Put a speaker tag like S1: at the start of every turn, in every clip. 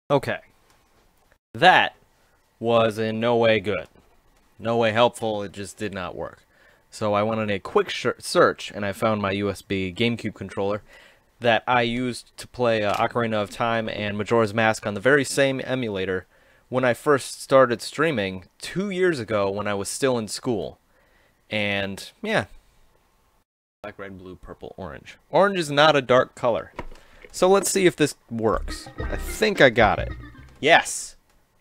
S1: Okay. That was in no way good. No way helpful, it just did not work. So I went on a quick search, and I found my USB GameCube controller that I used to play Ocarina of Time and Majora's Mask on the very same emulator when I first started streaming 2 years ago when I was still in school. And, yeah. Black, red, blue, purple, orange. Orange is not a dark color. So let's see if this works. I think I got it. Yes!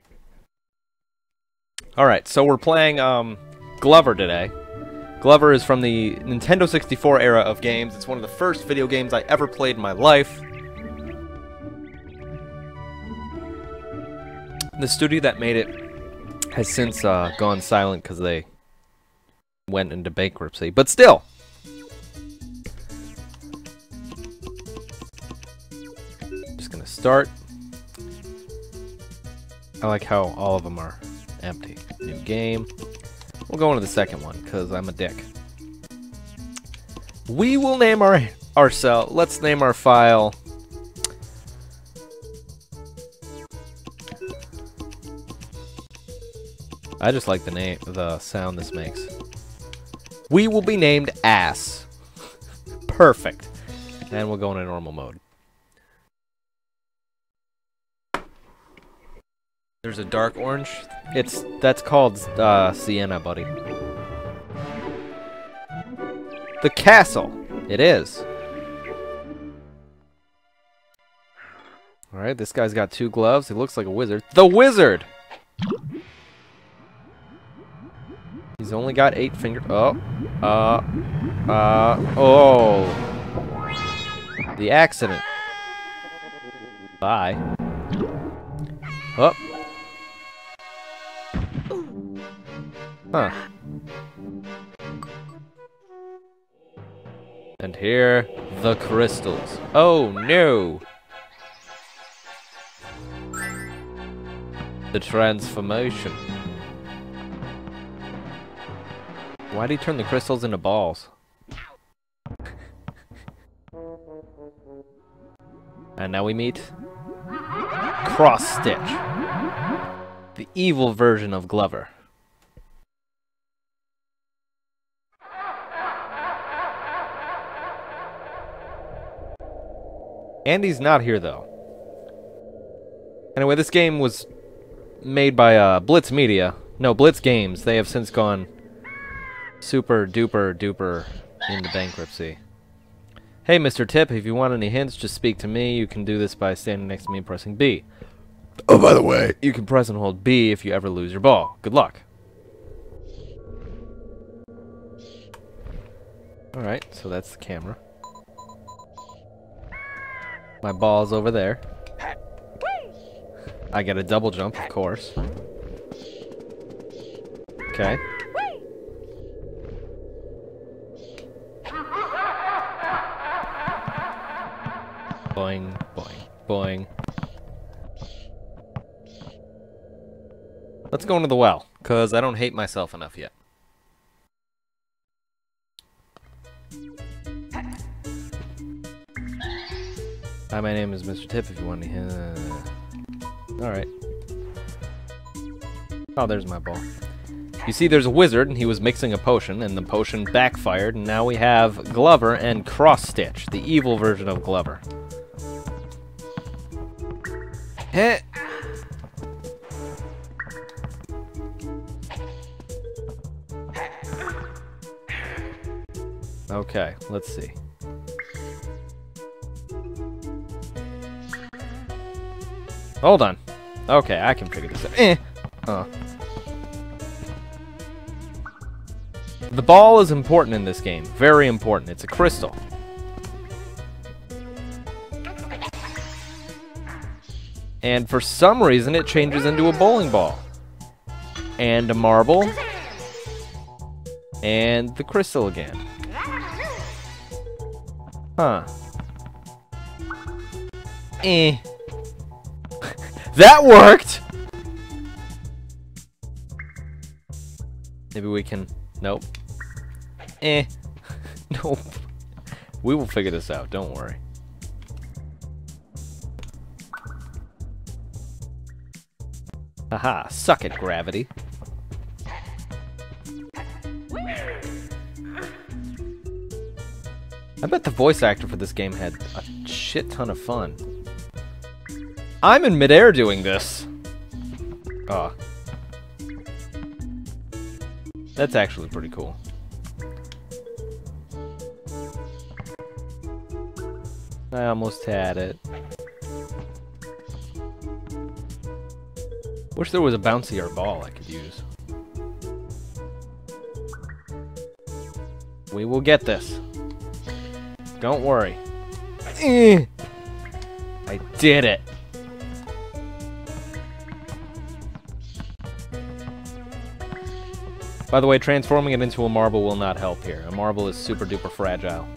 S1: Alright, so we're playing Glover today. Glover is from the Nintendo 64 era of games. It's one of the first video games I ever played in my life. The studio that made it has since gone silent because they went into bankruptcy. But still! Just gonna start. I like how all of them are empty. New game. We'll go into the second one, because I'm a dick. We will name ourselves. Let's name our file. I just like the sound this makes. We will be named Ass. Perfect. And we'll go into normal mode. There's a dark orange. That's called sienna, buddy. The castle. It is. All right, this guy's got 2 gloves. He looks like a wizard. The wizard. He's only got 8 fingers. Oh. The accident. Bye. Oh. Huh. And here, the crystals. Oh no! The transformation. Why'd he turn the crystals into balls? And now we meet Cross Stitch, the evil version of Glover. Andy's not here, though. Anyway, this game was made by Blitz Media. No, Blitz Games. They have since gone super duper duper into bankruptcy. Hey, Mr. Tip, if you want any hints, just speak to me. You can do this by standing next to me and pressing B. Oh, by the way, you can press and hold B if you ever lose your ball. Good luck. Alright, so that's the camera. My ball's over there. I get a double jump, of course. Okay. Boing, boing, boing. Let's go into the well, because I don't hate myself enough yet. Hi, my name is Mr. Tip, if you want to... Alright. Oh, there's my ball. You see, there's a wizard, and he was mixing a potion, and the potion backfired, and now we have Glover and Cross Stitch, the evil version of Glover. Heh! Okay, let's see. Hold on. Okay, I can figure this out. The ball is important in this game. Very important. It's a crystal. And for some reason, it changes into a bowling ball. And a marble. And the crystal again. Huh. That worked! Maybe we can... Nope. Nope. We will figure this out, don't worry. Haha, suck it, gravity. I bet the voice actor for this game had a shit ton of fun. I'm in midair doing this. Oh. That's actually pretty cool. I almost had it. Wish there was a bouncier ball I could use. We will get this. Don't worry. I did it. By the way, transforming it into a marble will not help here. A marble is super duper fragile.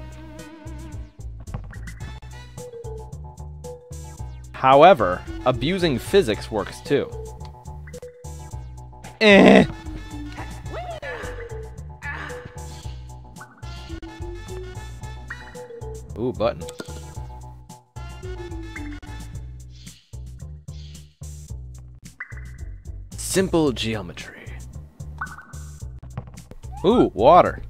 S1: However, abusing physics works too. Ooh, button. Simple geometry. Ooh, water.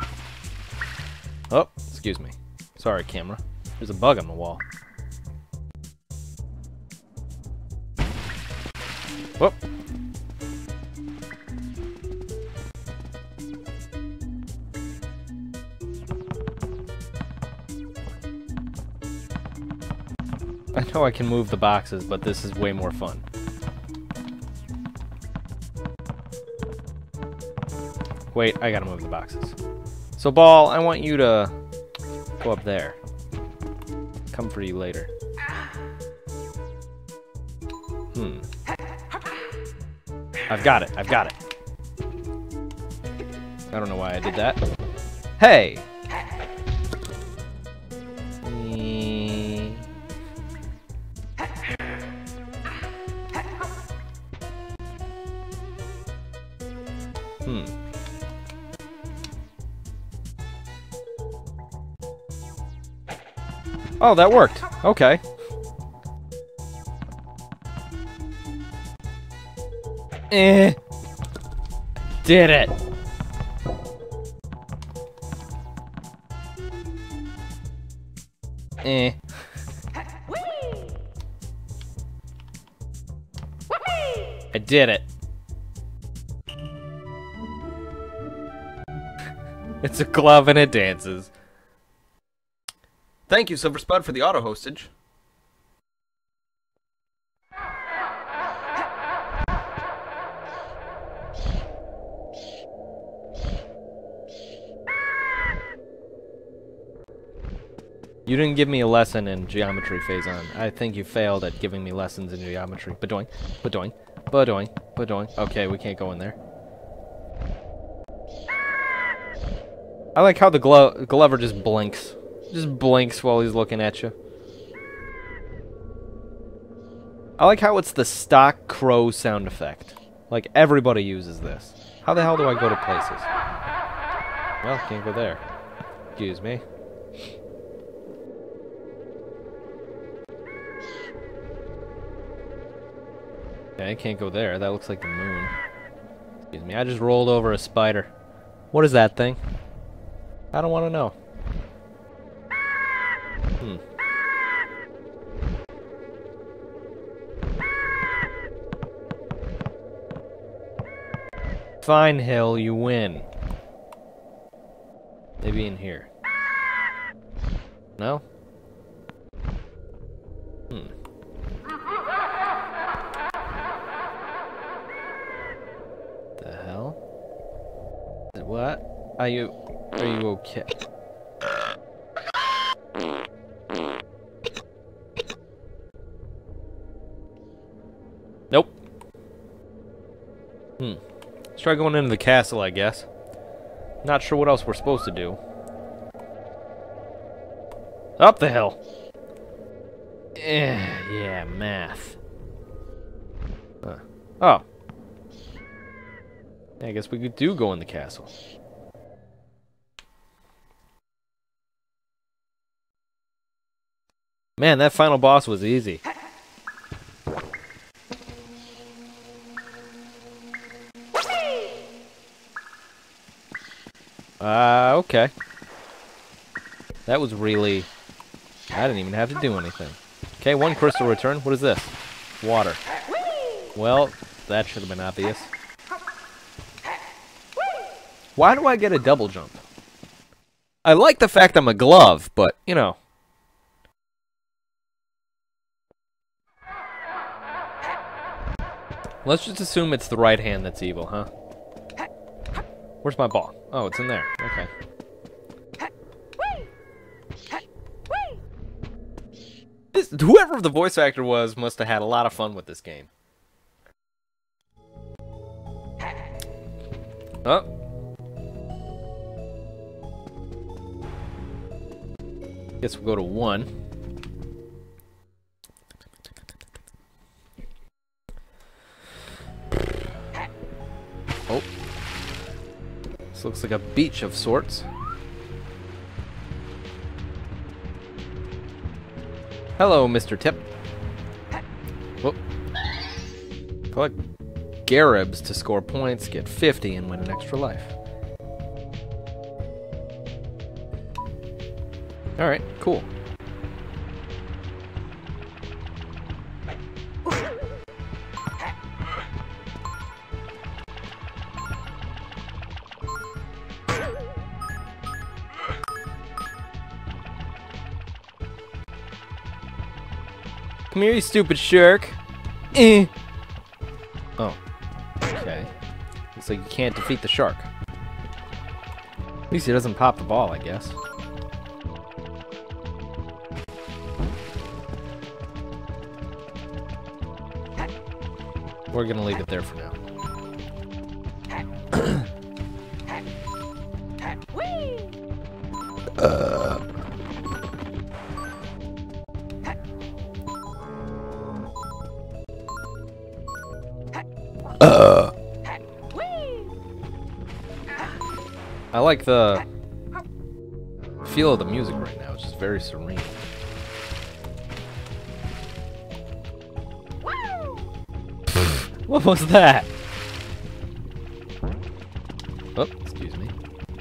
S1: Oh, excuse me. Sorry, camera. There's a bug on the wall. Whoop. I know I can move the boxes, but this is way more fun. Wait, I gotta move the boxes. So, Ball, I want you to go up there. Come for you later. I've got it. I've got it. I don't know why I did that. Hey! Oh, that worked. Okay. Did it. I did it. It's a glove and it dances. Thank you, Silver Spud, for the auto hostage. You didn't give me a lesson in geometry, Phazon. I think you failed at giving me lessons in geometry. Badoing, badoing, badoing, badoing. Okay, we can't go in there. I like how the Glover just blinks. Just blinks while he's looking at you. I like how it's the stock crow sound effect. Like, everybody uses this. How the hell do I go to places? Well, can't go there. Excuse me. Okay, I can't go there. That looks like the moon. Excuse me, I just rolled over a spider. What is that thing? I don't want to know. Fine, Hill, you win. Maybe in here. No? The hell? What? Are you okay? Nope. Let's try going into the castle, I guess. Not sure what else we're supposed to do. Up the hill. Yeah, math. Oh. I guess we do go in the castle. Man, that final boss was easy. Okay. That was really... I didn't even have to do anything. Okay, 1 crystal return. What is this? Water. Well, that should have been obvious. Why do I get a double jump? I like the fact I'm a glove, but, you know. Let's just assume it's the right hand that's evil, huh? Where's my ball? Oh, it's in there. Okay. Whoever the voice actor was must have had a lot of fun with this game. Oh. Guess we'll go to 1. Oh. This looks like a beach of sorts. Hello, Mr. Tip. Whoop. Collect Garibs to score points, get 50, and win an extra life. Alright, cool. Come here, you stupid shark. Eh. Oh. Okay. Looks like you can't defeat the shark. At least he doesn't pop the ball, I guess. We're gonna leave it there for now. I like the feel of the music right now. It's just very serene. What was that? Oh, excuse me.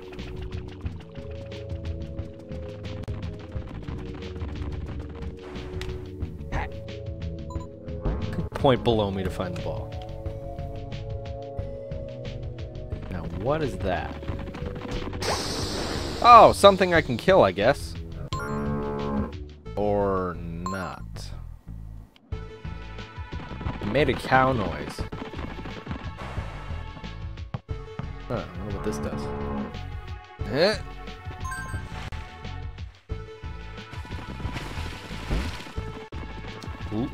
S1: Point below me to find the ball. Now, what is that? Oh, something I can kill, I guess. Or not. It made a cow noise. Huh, I wonder what this does. Ooh.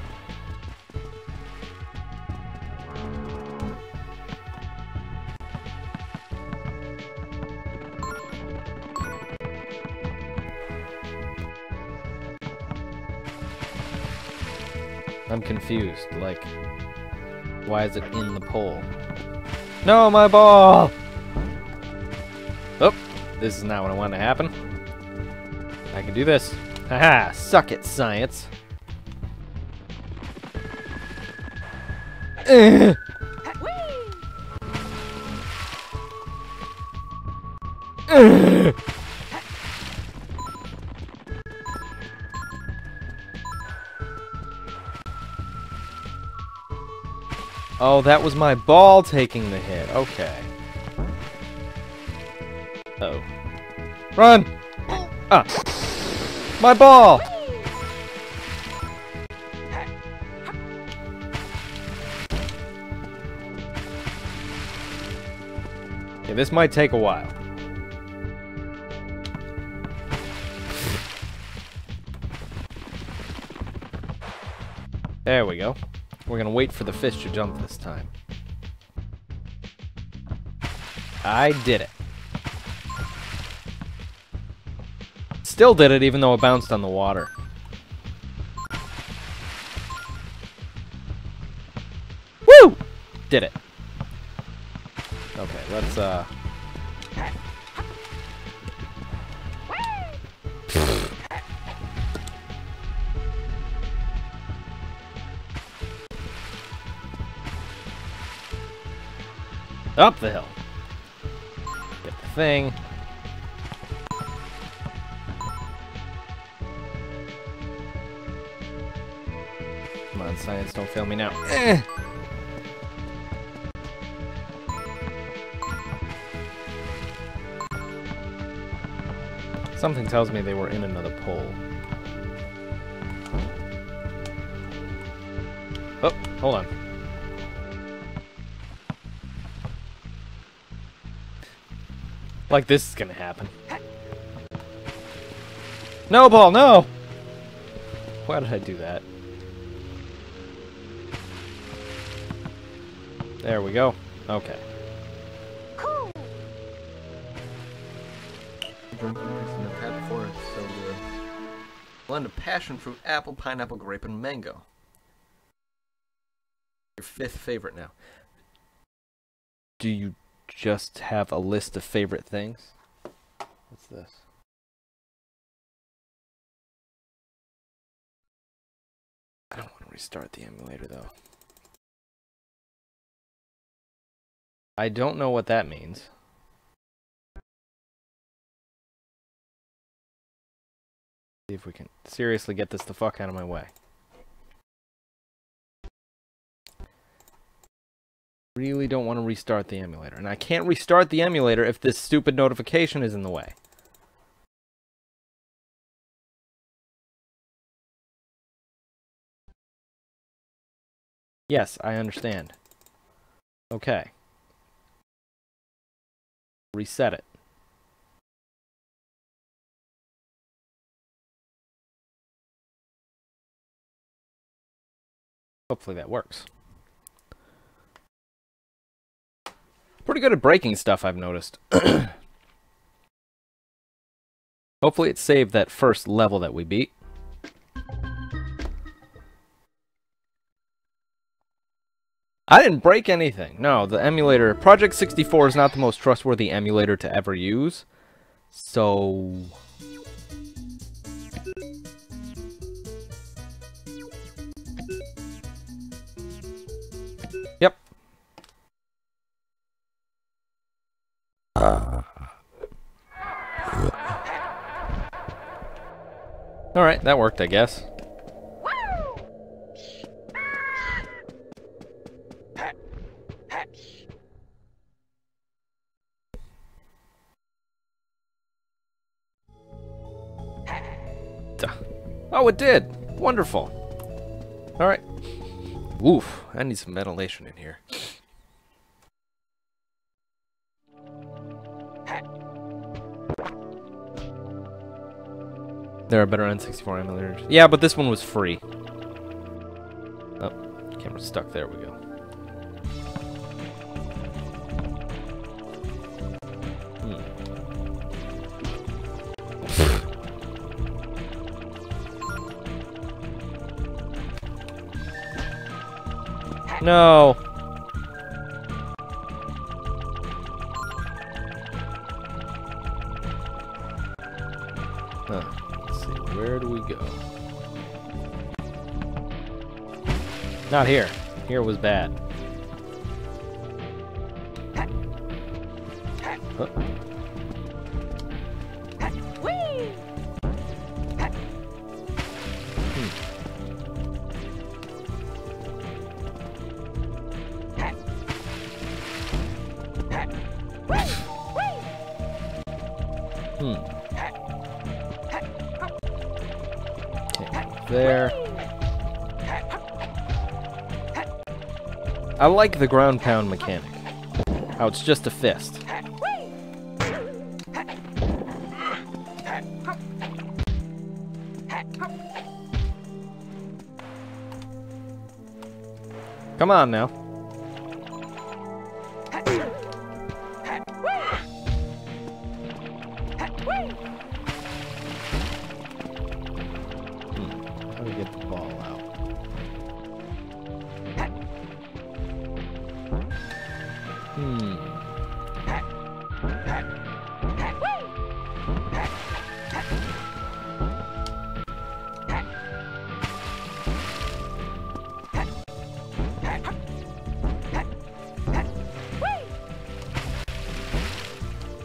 S1: I'm confused. Like, why is it in the pole? No, my ball! Oh, this is not what I wanted to happen. I can do this. Haha, suck it, science. Oh, that was my ball taking the hit. Okay. Uh-oh. Run! Ah! My ball! Okay, this might take a while. There we go. We're gonna wait for the fish to jump this time. I did it. Still did it even though it bounced on the water. Woo! Did it. Okay, let's up the hill. Get the thing. Come on, science, don't fail me now. Something tells me they were in another pole. Oh, hold on. Like this is gonna happen. No, Paul, no! Why did I do that? There we go. Okay.
S2: Cool.
S1: Drinking this I've had before, it's so good. Blend of passion fruit, apple, pineapple, grape, and mango. Your 5th favorite now. Do you just have a list of favorite things? What's this? I don't want to restart the emulator though. I don't know what that means. See if we can seriously get this the fuck out of my way. Really don't want to restart the emulator. And I can't restart the emulator if this stupid notification is in the way. Yes, I understand. Okay. Reset it. Hopefully that works. Pretty good at breaking stuff, I've noticed. Hopefully it saved that first level that we beat. I didn't break anything. No, the emulator... Project 64 is not the most trustworthy emulator to ever use. So... Yep. Alright, that worked, I guess. Oh, it did! Wonderful. Alright. Oof, I need some ventilation in here. There are better N64 emulators. Yeah, but this one was free. Oh, camera's stuck. There we go. No. Huh. Let's see. Where do we go? Not here. Here was bad. Huh. There. I like the ground pound mechanic. How it's just a fist. Come on now. How do we get the ball out?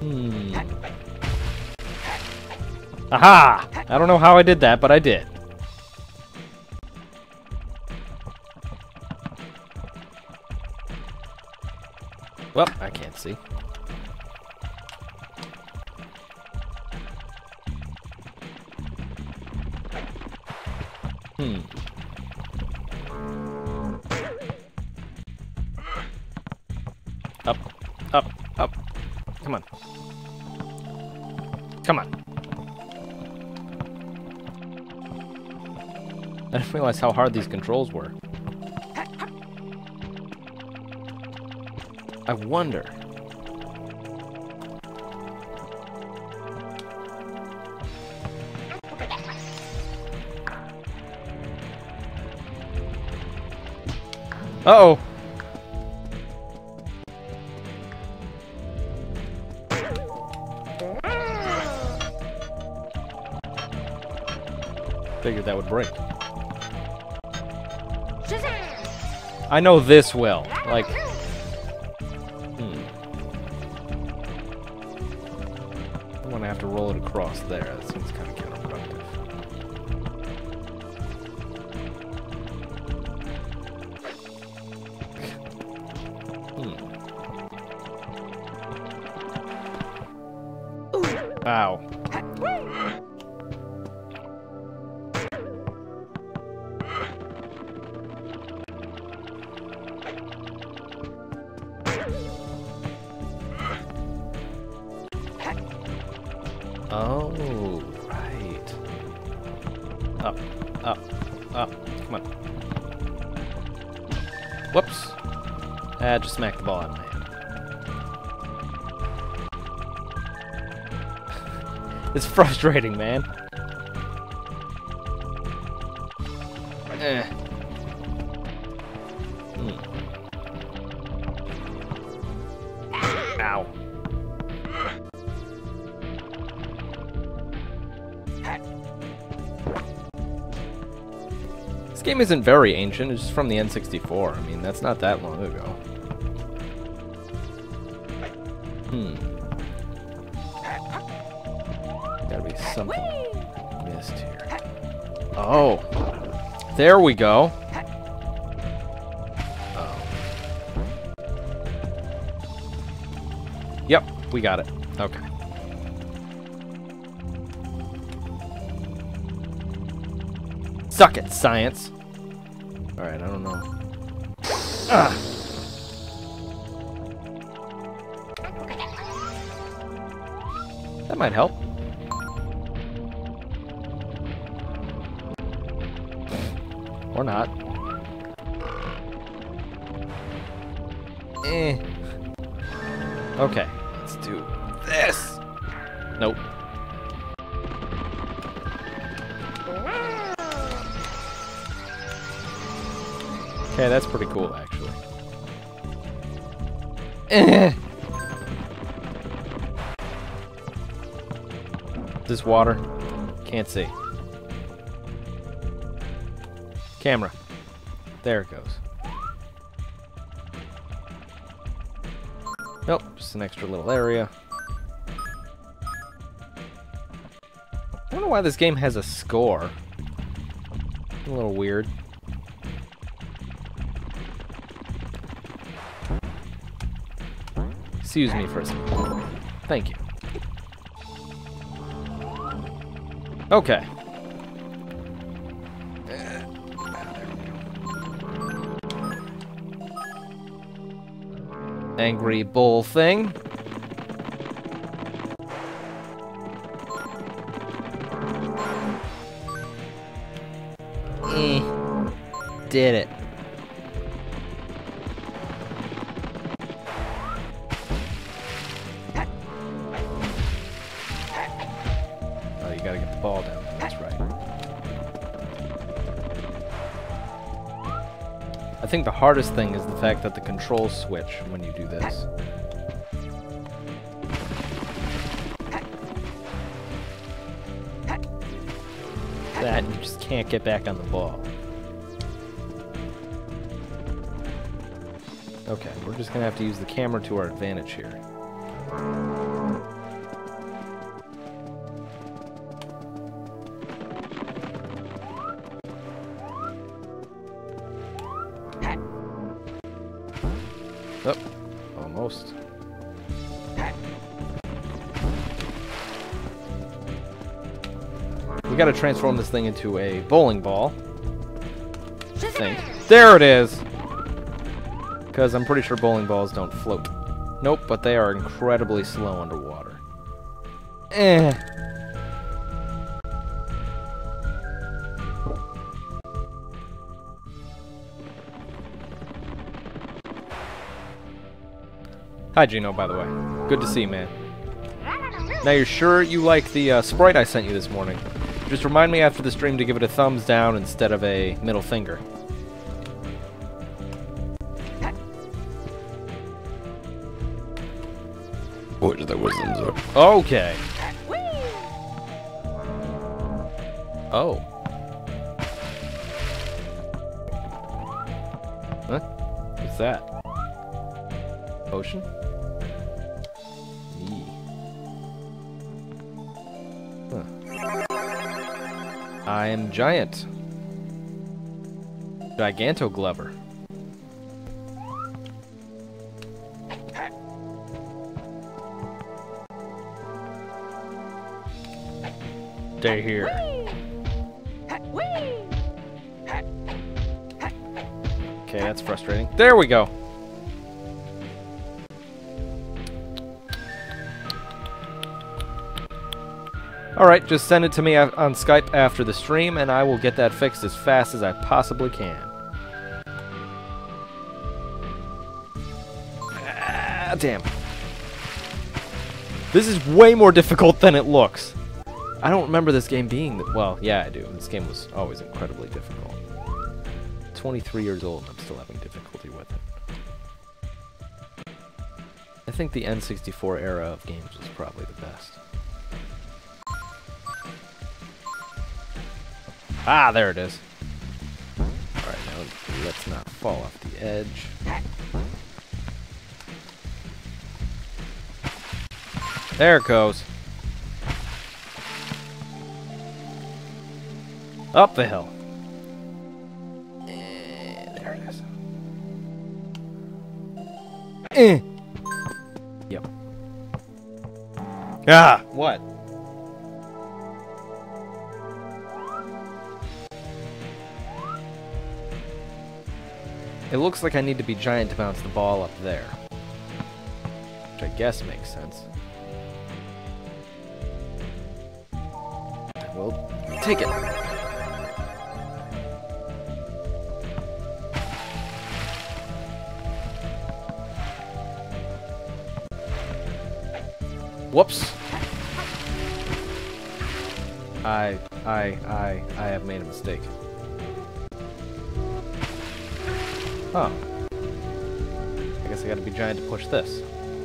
S1: Aha! I don't know how I did that, but I did. Well, I can't see. Up, up, up. Come on. Come on. I didn't realize how hard these controls were. I wonder. Uh-oh. Figured that would break. I know this well. Like, I want to have to roll it across there. That seems kind of counterproductive. Ow. Oh, right. Up, up, up. Come on. Whoops. I just smacked the ball out of my hand. It's frustrating, man. Ow. This game isn't very ancient, it's just from the N64. I mean, that's not that long ago. Gotta be something missed here. Oh! There we go! Oh. Yep, we got it. Okay. Suck it, science! Alright, I don't know. That might help. Or not. Okay, let's do this. Nope. Okay, that's pretty cool, actually. This water? Can't see. Camera. There it goes. Nope, just an extra little area. I don't know why this game has a score. A little weird. Excuse me for a second. Thank you. Okay. Angry bull thing. Did it. Oh, you gotta get the ball down. That's right. I think the hardest thing is the fact that the controls switch when you do this. That, you just can't get back on the ball. Okay, we're just gonna have to use the camera to our advantage here. Almost. We gotta transform this thing into a bowling ball. I think. There it is! Because I'm pretty sure bowling balls don't float. Nope, but they are incredibly slow underwater. Eh. Hi, Gino, by the way. Good to see you, man. Now, you're sure you like the sprite I sent you this morning? Just remind me after the stream to give it a thumbs down instead of a middle finger.
S3: Which there was them,
S1: Okay. Oh. Huh? What's that? Potion? Yee. Huh. I am giant. Giganto Glover. Stay here. Okay, that's frustrating. There we go. Alright, just send it to me on Skype after the stream, and I will get that fixed as fast as I possibly can. Ah, damn. This is way more difficult than it looks. I don't remember this game being... Well, yeah, I do. This game was always incredibly difficult. 23 years old, and I'm still having difficulty with it. I think the N64 era of games was probably the best. Ah, there it is. Alright, now let's not fall off the edge. There it goes. Up the hill. There it is. Yep. Ah! What? It looks like I need to be giant to bounce the ball up there. Which I guess makes sense. I will take it. Whoops. I have made a mistake. Oh. I guess I gotta be giant to push this.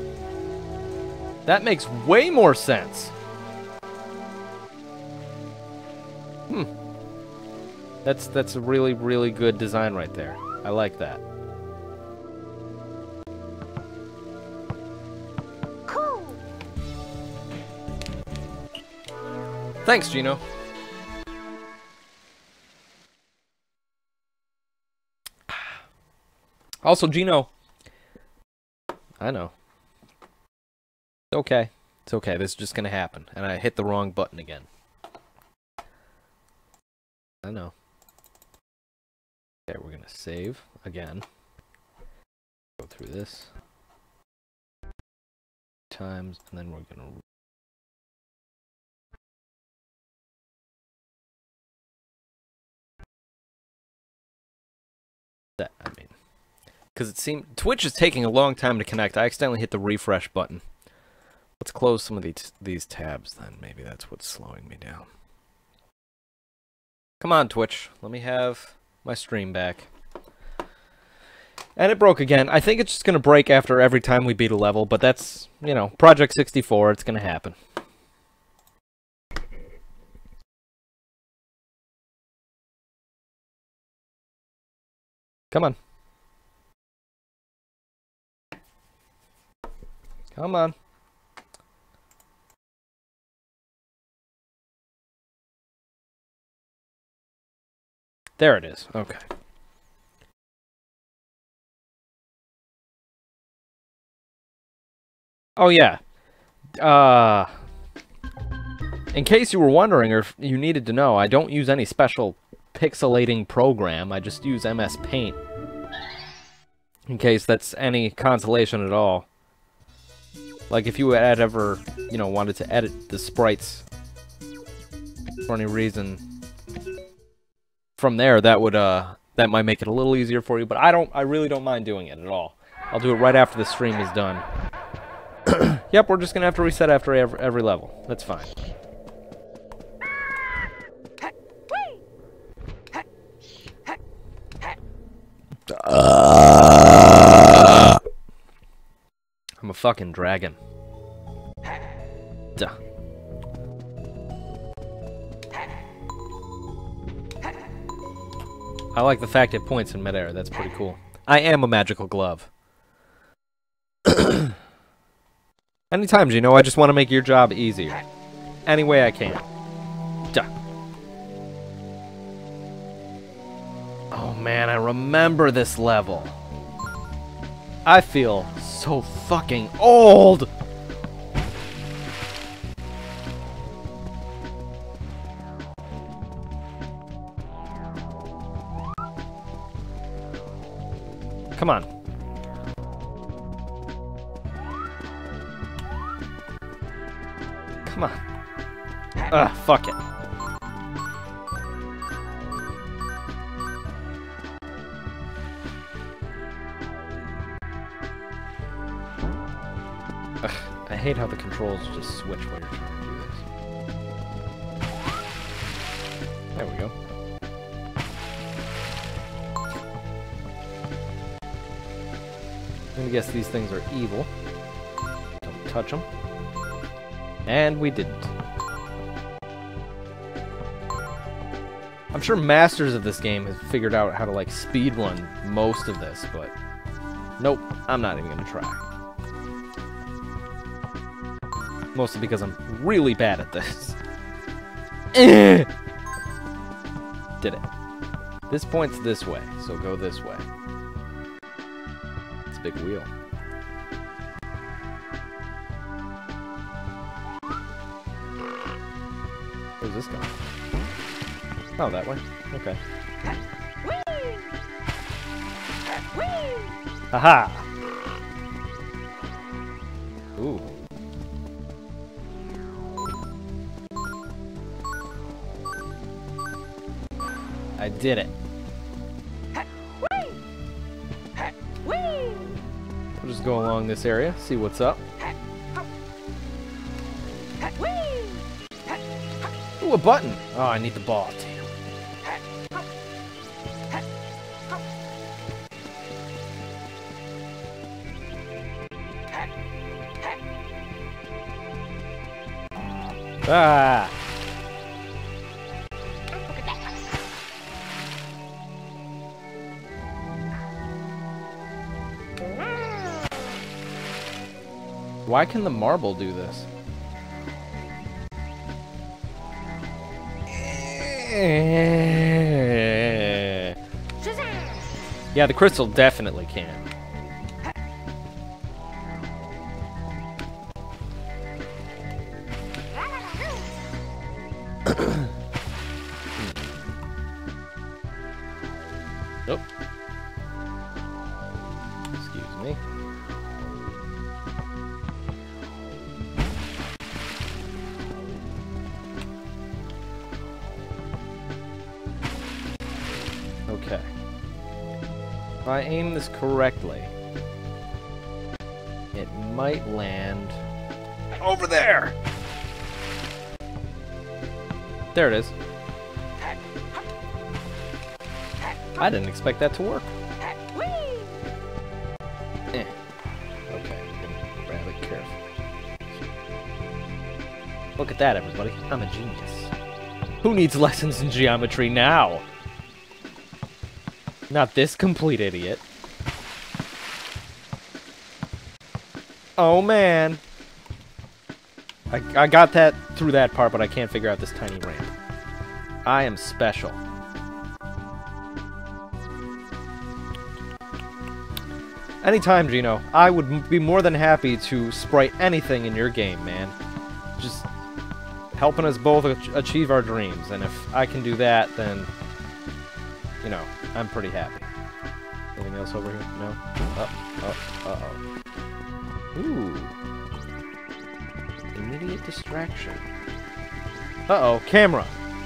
S1: That makes way more sense. Hmm. That's a really, really good design right there. I like that.
S2: Cool.
S1: Thanks, Gino. Also, Gino. I know. It's okay. It's okay. This is just gonna happen. And I hit the wrong button again. I know. Okay, we're gonna save again. Go through this. Times, and then we're gonna... That, I mean... Because it seemed... Twitch is taking a long time to connect. I accidentally hit the refresh button. Let's close some of these tabs then. Maybe that's what's slowing me down. Come on, Twitch. Let me have my stream back. And it broke again. I think it's just going to break after every time we beat a level, but that's, you know, Project 64. It's going to happen. Come on. Come on. There it is. Okay. Oh, yeah. In case you were wondering, or if you needed to know, I don't use any special pixelating program. I just use MS Paint. In case that's any consolation at all. Like, if you had ever, you know, wanted to edit the sprites for any reason from there, that would, that might make it a little easier for you, but I really don't mind doing it at all. I'll do it right after the stream is done. Yep, we're just gonna have to reset after every level. That's fine. I'm a fucking dragon. Duh. I like the fact it points in midair. That's pretty cool. I am a magical glove. Anytime, you know, I just want to make your job easier. Any way I can. Duh. Oh man, I remember this level. I feel so fucking old! Come on. Come on. Ugh, fuck it. Ugh, I hate how the controls just switch while you're trying to do this. There we go. I'm gonna guess these things are evil. Don't touch them. And we didn't. I'm sure masters of this game have figured out how to, like, speedrun most of this, but nope, I'm not even gonna try. Mostly because I'm really bad at this. Did it. This points this way, so go this way. It's a big wheel. Where's this going? Oh, that way? Okay. Haha! Ooh. I did it. We'll just go along this area, see what's up. Ooh, a button! Oh, I need the ball. Damn. Ah! Why can the marble do this? Yeah, the crystal definitely can. Oh. Excuse me. Okay. If I aim this correctly, it might land over there. There it is. I didn't expect that to work. Eh. Okay, grab it carefully. Look at that, everybody. I'm a genius. Who needs lessons in geometry now? Not this complete idiot. Oh, man. I got that through that part, but I can't figure out this tiny ramp. I am special. Anytime, Gino. I would be more than happy to sprite anything in your game, man. Just helping us both achieve our dreams. And if I can do that, then, you know, I'm pretty happy. Anything else over here? No? Uh-oh. Ooh. Immediate distraction. Uh-oh, camera.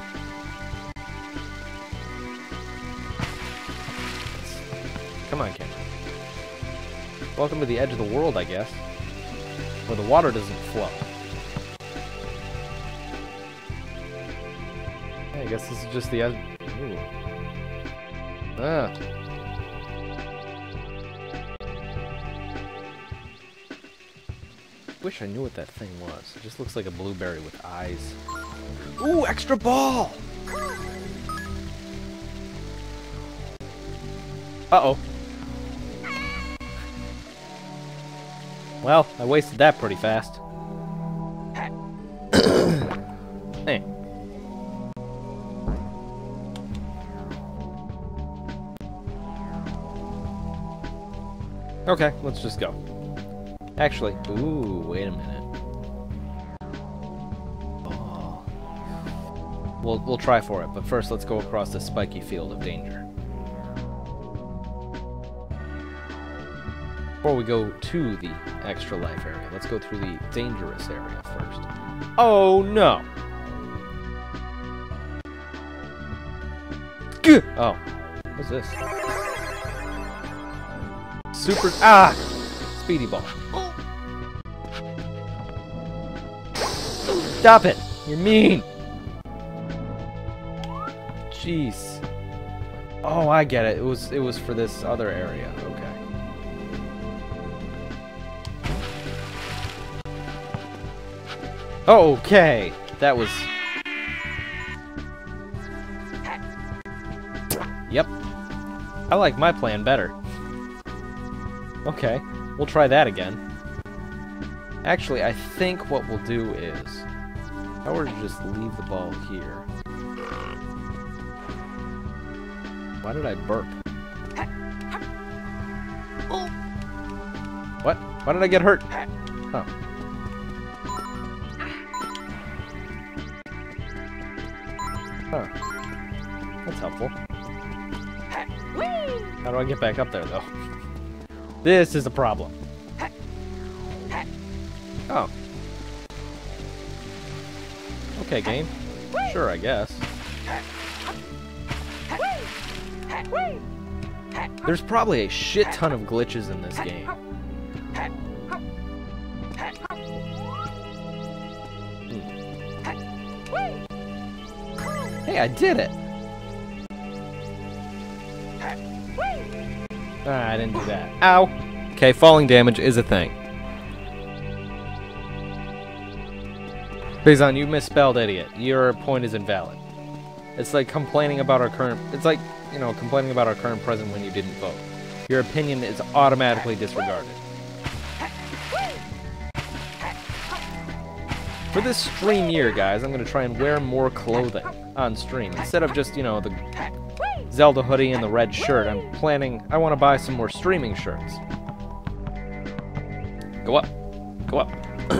S1: Come on, camera. Welcome to the edge of the world, I guess. Where the water doesn't flow. Yeah, I guess this is just the edge. Ooh. Ah. Wish I knew what that thing was. It just looks like a blueberry with eyes. Ooh, extra ball! Uh-oh. Well, I wasted that pretty fast. Hey. Okay, let's just go. Actually, ooh, wait a minute. Oh. We'll try for it, but first let's go across this spiky field of danger. Before we go to the extra life area, let's go through the dangerous area first. Oh no! Gah! Oh, what's this? Super Speedy ball. Stop it! You're mean! Jeez. Oh, I get it. It was for this other area. Okay. Okay, that was... Yep. I like my plan better. Okay, we'll try that again. Actually, I think what we'll do is... If I were to just leave the ball here... Why did I burp? What? Why did I get hurt? Huh. Huh. That's helpful. How do I get back up there, though? This is a problem. Oh. Okay, game. Sure, I guess. There's probably a shit ton of glitches in this game. Hey, I did it! Ah, I didn't do that. Ow! Okay, falling damage is a thing. Bazon, you misspelled idiot. Your point is invalid. It's like complaining about our current... It's like, you know, complaining about our current president when you didn't vote. Your opinion is automatically disregarded. For this stream year, guys, I'm going to try and wear more clothing on stream. Instead of just, you know, the Zelda hoodie and the red shirt, I'm planning... I want to buy some more streaming shirts. Go up. Go up.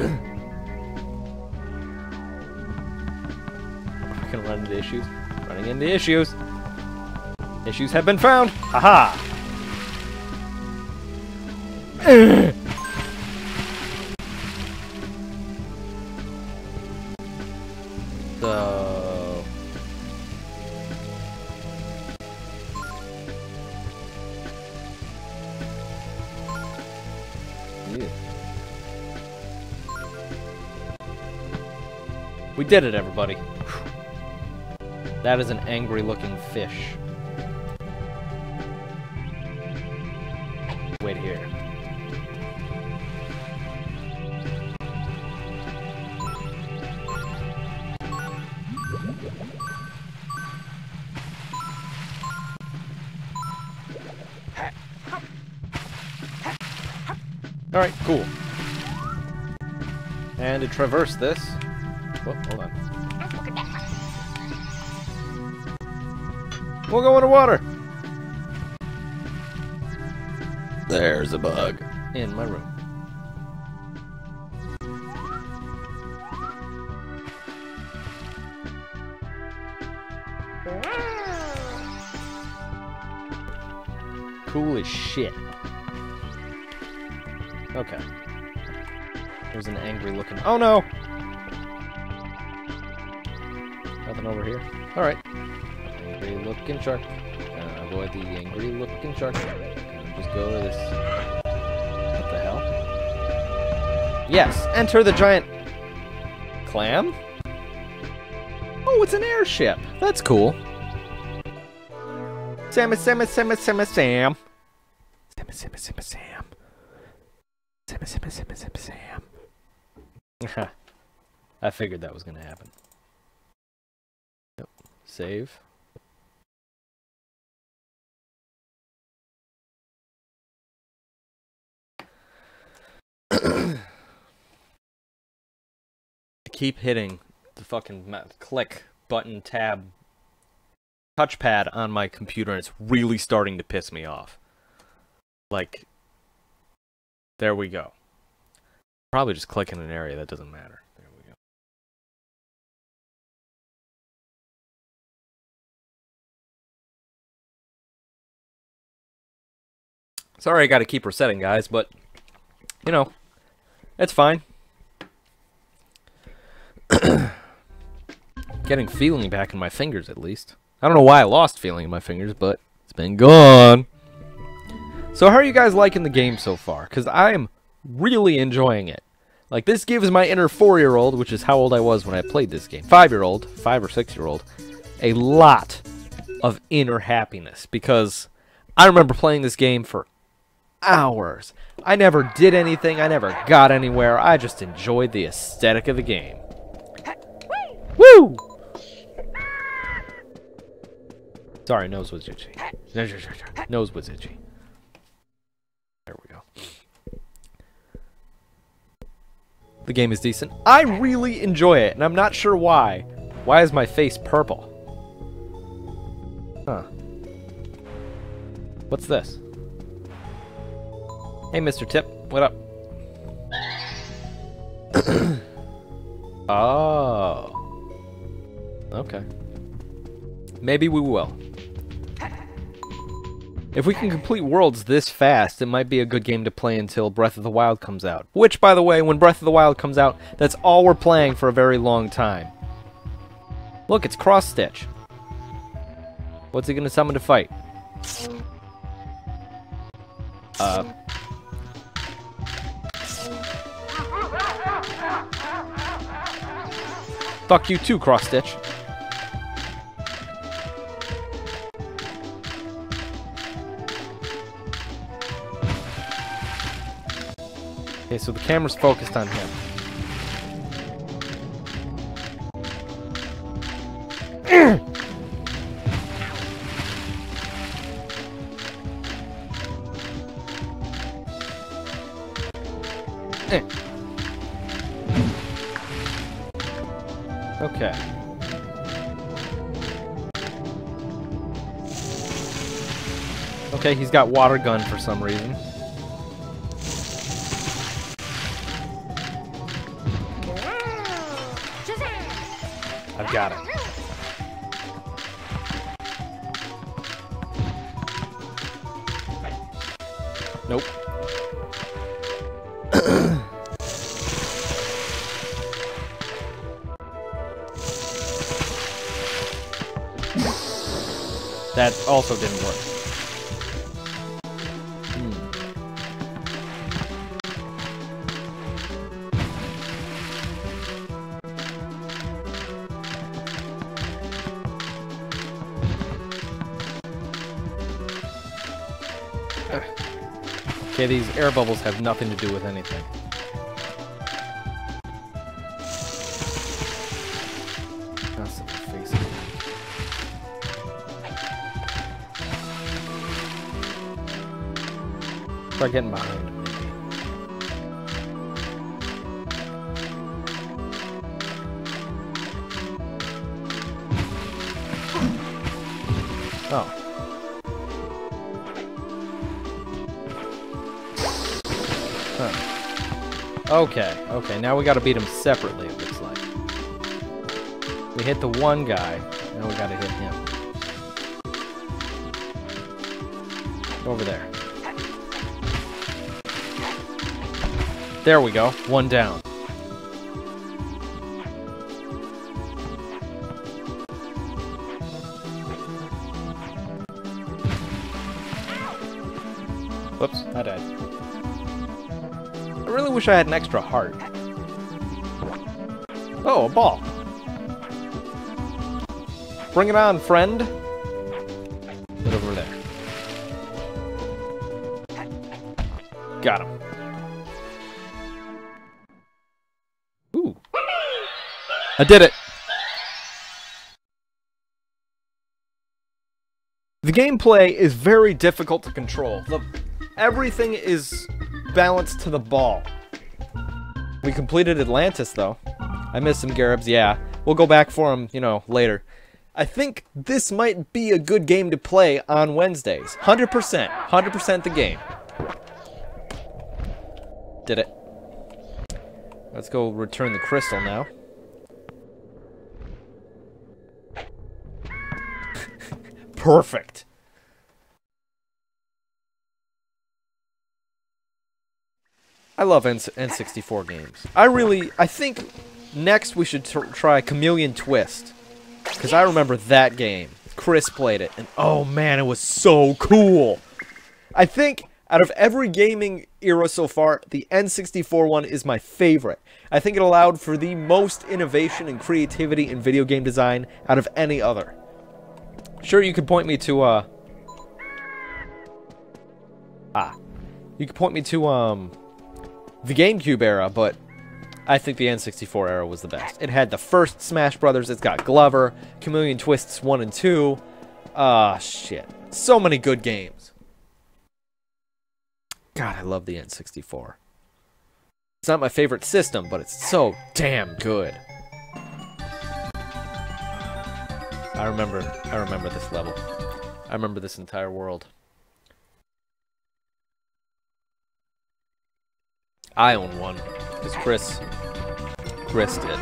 S1: We're going to run into issues. Running into issues. Issues have been found. Haha. So... Yeah. We did it, everybody. That is an angry-looking fish. Wait here. Alright, cool. And to traverse this... Whoa, hold on. We'll go underwater!
S3: There's a bug.
S1: In my room. Cool as shit. Okay. There's an angry looking. Oh no! Nothing over here. Alright. Angry looking shark. Avoid the angry looking shark. Just go to this. What the hell? Yes! Enter the giant clam? Oh, it's an airship! That's cool. Sam. Sam. Sam. I figured that was gonna happen. Yep. Save. I keep hitting the fucking click button tab touchpad on my computer, and it's really starting to piss me off. Like, there we go. Probably just click in an area that doesn't matter. There we go. Sorry I gotta keep resetting, guys, but, you know, it's fine. Getting feeling back in my fingers, at least. I don't know why I lost feeling in my fingers, but it's been gone. So how are you guys liking the game so far? Because I am really enjoying it. Like, this gives my inner 4-year-old, which is how old I was when I played this game, 5-year-old, 5 or 6-year-old, a lot of inner happiness. Because I remember playing this game for hours. I never did anything. I never got anywhere. I just enjoyed the aesthetic of the game. Woo! Sorry, nose was itchy. Nose was itchy. There we go. The game is decent. I really enjoy it, and I'm not sure why. Why is my face purple? Huh. What's this? Hey, Mr. Tip. What up? Oh. Okay. Maybe we will. If we can complete worlds this fast, it might be a good game to play until Breath of the Wild comes out. Which, by the way, when Breath of the Wild comes out, that's all we're playing for a very long time. Look, it's Cross Stitch. What's he gonna summon to fight? Fuck you too, Cross Stitch. Okay, so the camera's focused on him. Okay. Okay, he's got water gun for some reason. I've got it. Nope. That also didn't work. Okay, these air bubbles have nothing to do with anything. That's in my face. Try getting behind him. Oh. Huh. Okay, okay, now we gotta beat him separately, it looks like. We hit the one guy, now we gotta hit him. Over there. There we go, one down. Whoops, I died. I really wish I had an extra heart. Oh, a ball. Bring it on, friend. Get over there. Got him. Ooh. I did it. The gameplay is very difficult to control. Everything is balanced to the ball. We completed Atlantis, though. I missed some Garibs, yeah. We'll go back for them, you know, later. I think this might be a good game to play on Wednesdays. 100%. 100% the game. Did it. Let's go return the crystal now. Perfect. I love N64 games. I think next we should try Chameleon Twist. Because I remember that game. Chris played it, and oh man, it was so cool. I think out of every gaming era so far, the N64 one is my favorite. I think it allowed for the most innovation and creativity in video game design out of any other. Sure, you could point me to, you could point me to, the GameCube era, but I think the N64 era was the best. It had the first Smash Brothers, it's got Glover, Chameleon Twists 1 and 2. Shit. So many good games. God, I love the N64. It's not my favorite system, but it's so damn good. I remember this level. I remember this entire world. I own one, because Chris did.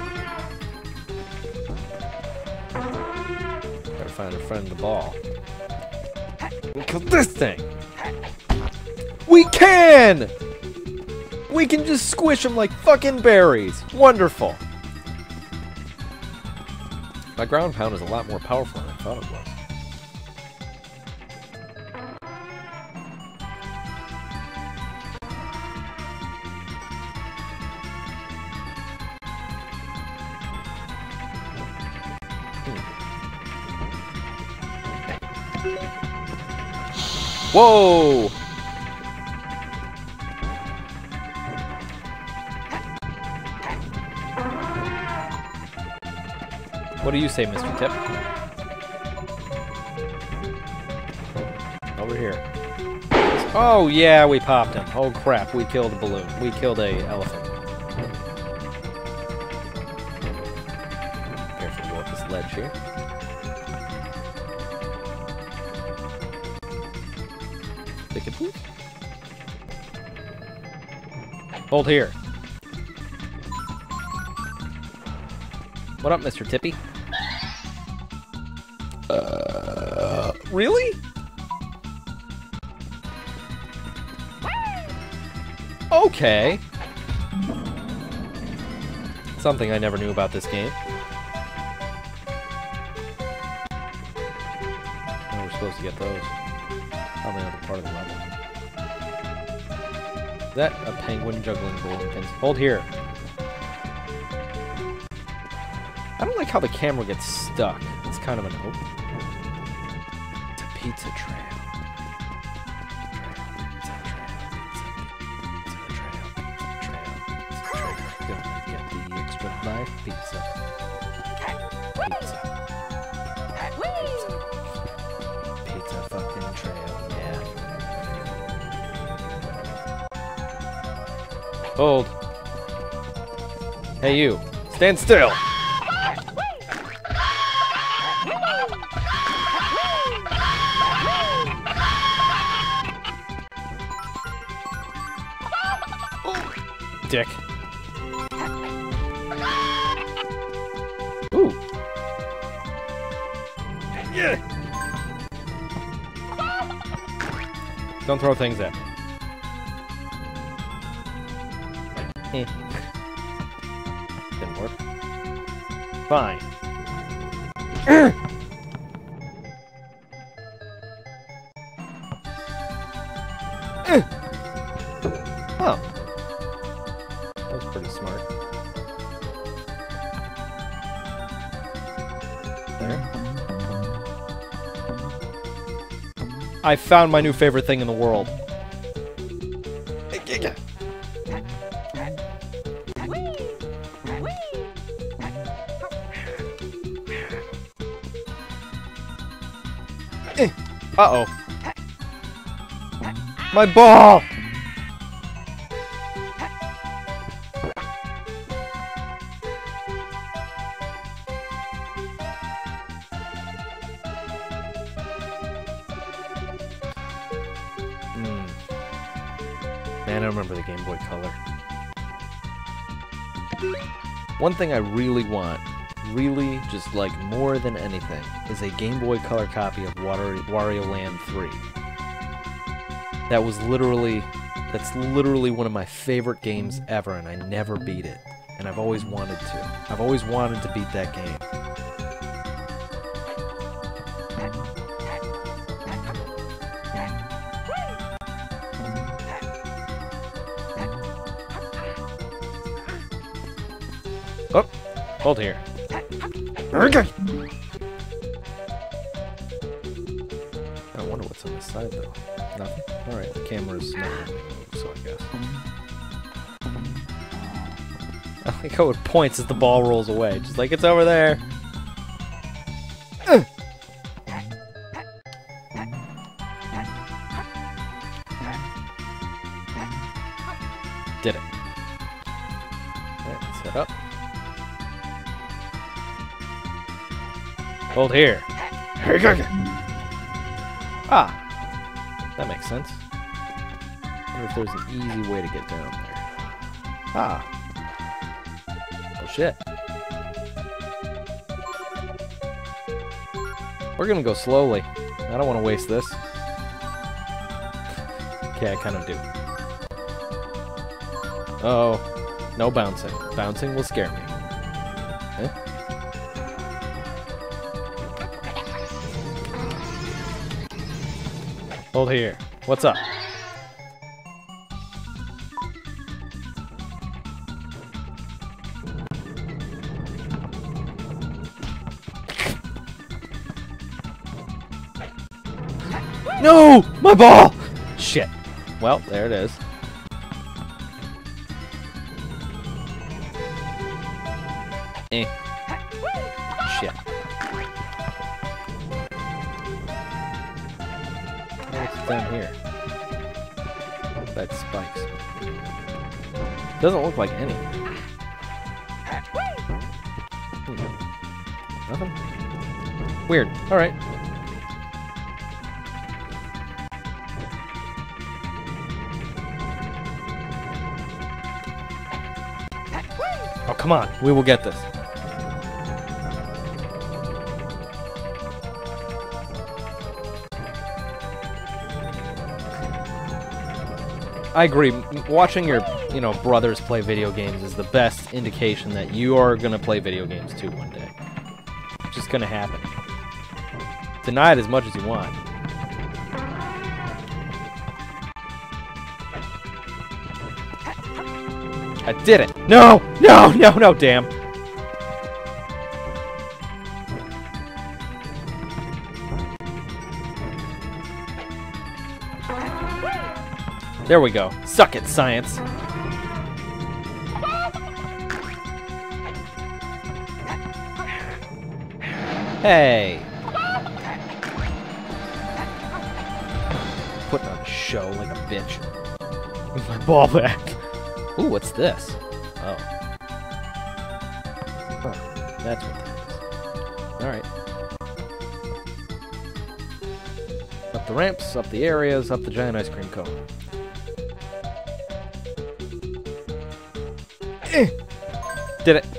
S1: Gotta find a friend the ball. Kill this thing! We can! We can just squish them like fucking berries. Wonderful. My ground pound is a lot more powerful than I thought it was. Whoa! What do you say, Mr. Tip? Over here. Oh, yeah, we popped him. Oh, crap, we killed a balloon. We killed a elephant. Careful, go up this ledge here. Take a poop. Hold here. What up, Mr. Tippy? Really? Okay. Something I never knew about this game. Oh, we're supposed to get those. Probably another part of the level. Is that a penguin juggling bowling pins? Hold here. I don't like how the camera gets stuck. It's kind of an open. It's a pizza trail. Gonna get the extra life pizza. Pizza. Pizza fucking trail, yeah. Hold. Hey you, stand still. dick. Ooh. Yeah. Don't throw things at me. Didn't work. Fine. Oh. That was pretty smart. There. I found my new favorite thing in the world. Uh-oh. My ball! Man, I remember the Game Boy Color. One thing I really want, really just like more than anything, is a Game Boy Color copy of Wario Land 3. That's literally one of my favorite games ever, and I never beat it. And I've always wanted to. I've always wanted to beat that game. Oh, hold here. Okay. I wonder what's on this side, though. Nothing? Alright, the camera's not going to move, so I guess. I like how it points as the ball rolls away. Just like it's over there. Did it. Alright, set up. Hold here. Ah. That makes sense. I wonder if there's an easy way to get down there. Ah. Oh shit. We're gonna go slowly. I don't want to waste this. Okay, I kind of do. Uh-oh. No bouncing. Bouncing will scare me. Eh? Hold here. What's up? No! My ball! Shit. Well, there it is. Eh. Shit. What's down here? That's spikes. Doesn't look like any. Nothing? Weird. Alright. Oh, come on. We will get this. I agree. Watching your, brothers play video games is the best indication that you are going to play video games too one day. It's just going to happen. Deny it as much as you want. I did it! No! No! No! No! Damn! There we go. Suck it, science. Hey! Putting on a show like a bitch. Give my ball back. Ooh, what's this? Oh. Huh. That's what that is. Alright. Up the ramps, up the areas, up the giant ice cream cone. Did it.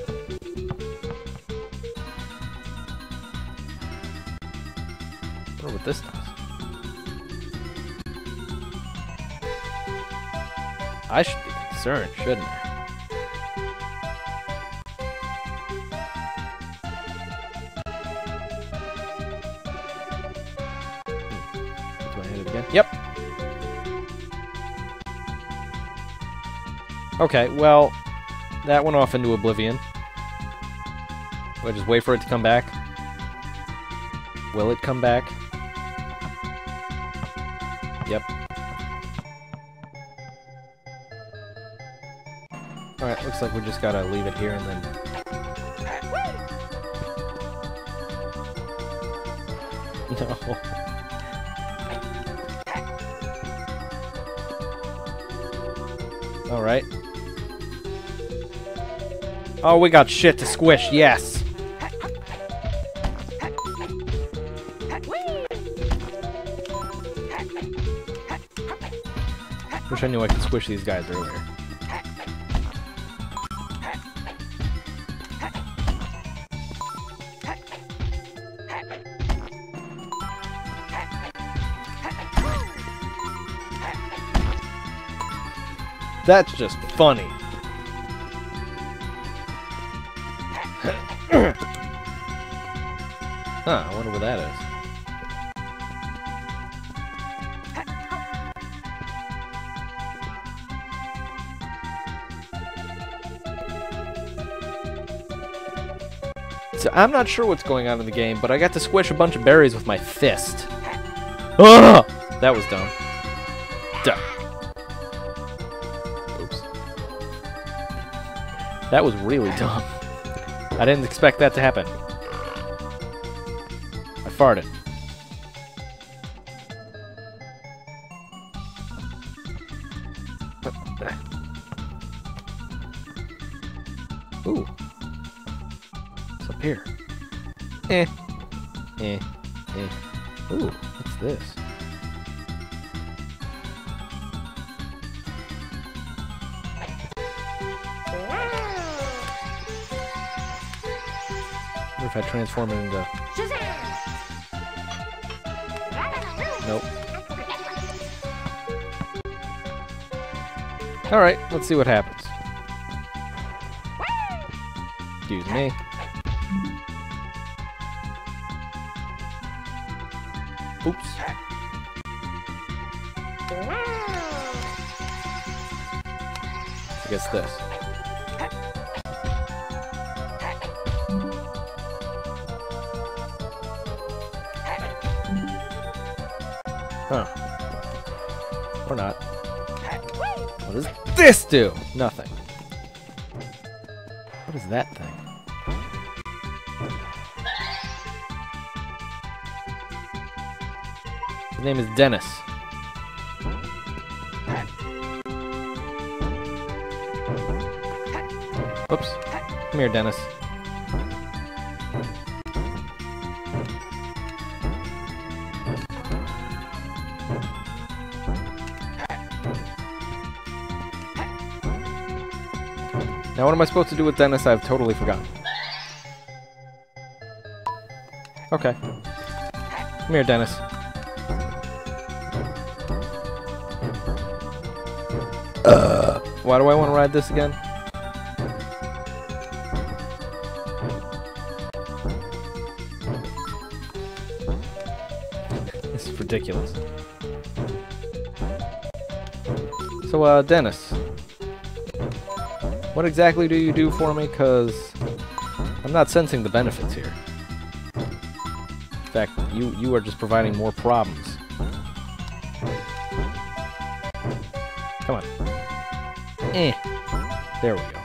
S1: I wonder what this does. I should be concerned, shouldn't I? Do I hit it again? Yep. Okay, well, that went off into oblivion. Do I just wait for it to come back? Will it come back? Yep. Alright, looks like we just gotta leave it here and then... No. Alright. Oh, we got shit to squish, yes! Wish I knew I could squish these guys earlier. That's just funny. Huh, I wonder what that is. So I'm not sure what's going on in the game, but I got to squish a bunch of berries with my fist. Ugh! That was dumb. Duh. Oops. That was really dumb. I didn't expect that to happen. I farted. Ooh. What's up here? Eh. Eh. Eh. Ooh, what's this? What if I transform it into... Nope. Alright, let's see what happens. Excuse me. Oops. I guess this. Huh. Or not. What does this do? Nothing. What is that thing? His name is Dennis. Oops. Come here, Dennis. Now what am I supposed to do with Dennis? I've totally forgotten. Okay. Come here, Dennis. Why do I want to ride this again? This is ridiculous. So, Dennis. What exactly do you do for me? Because I'm not sensing the benefits here. In fact, you are just providing more problems. Come on. Eh. There we go.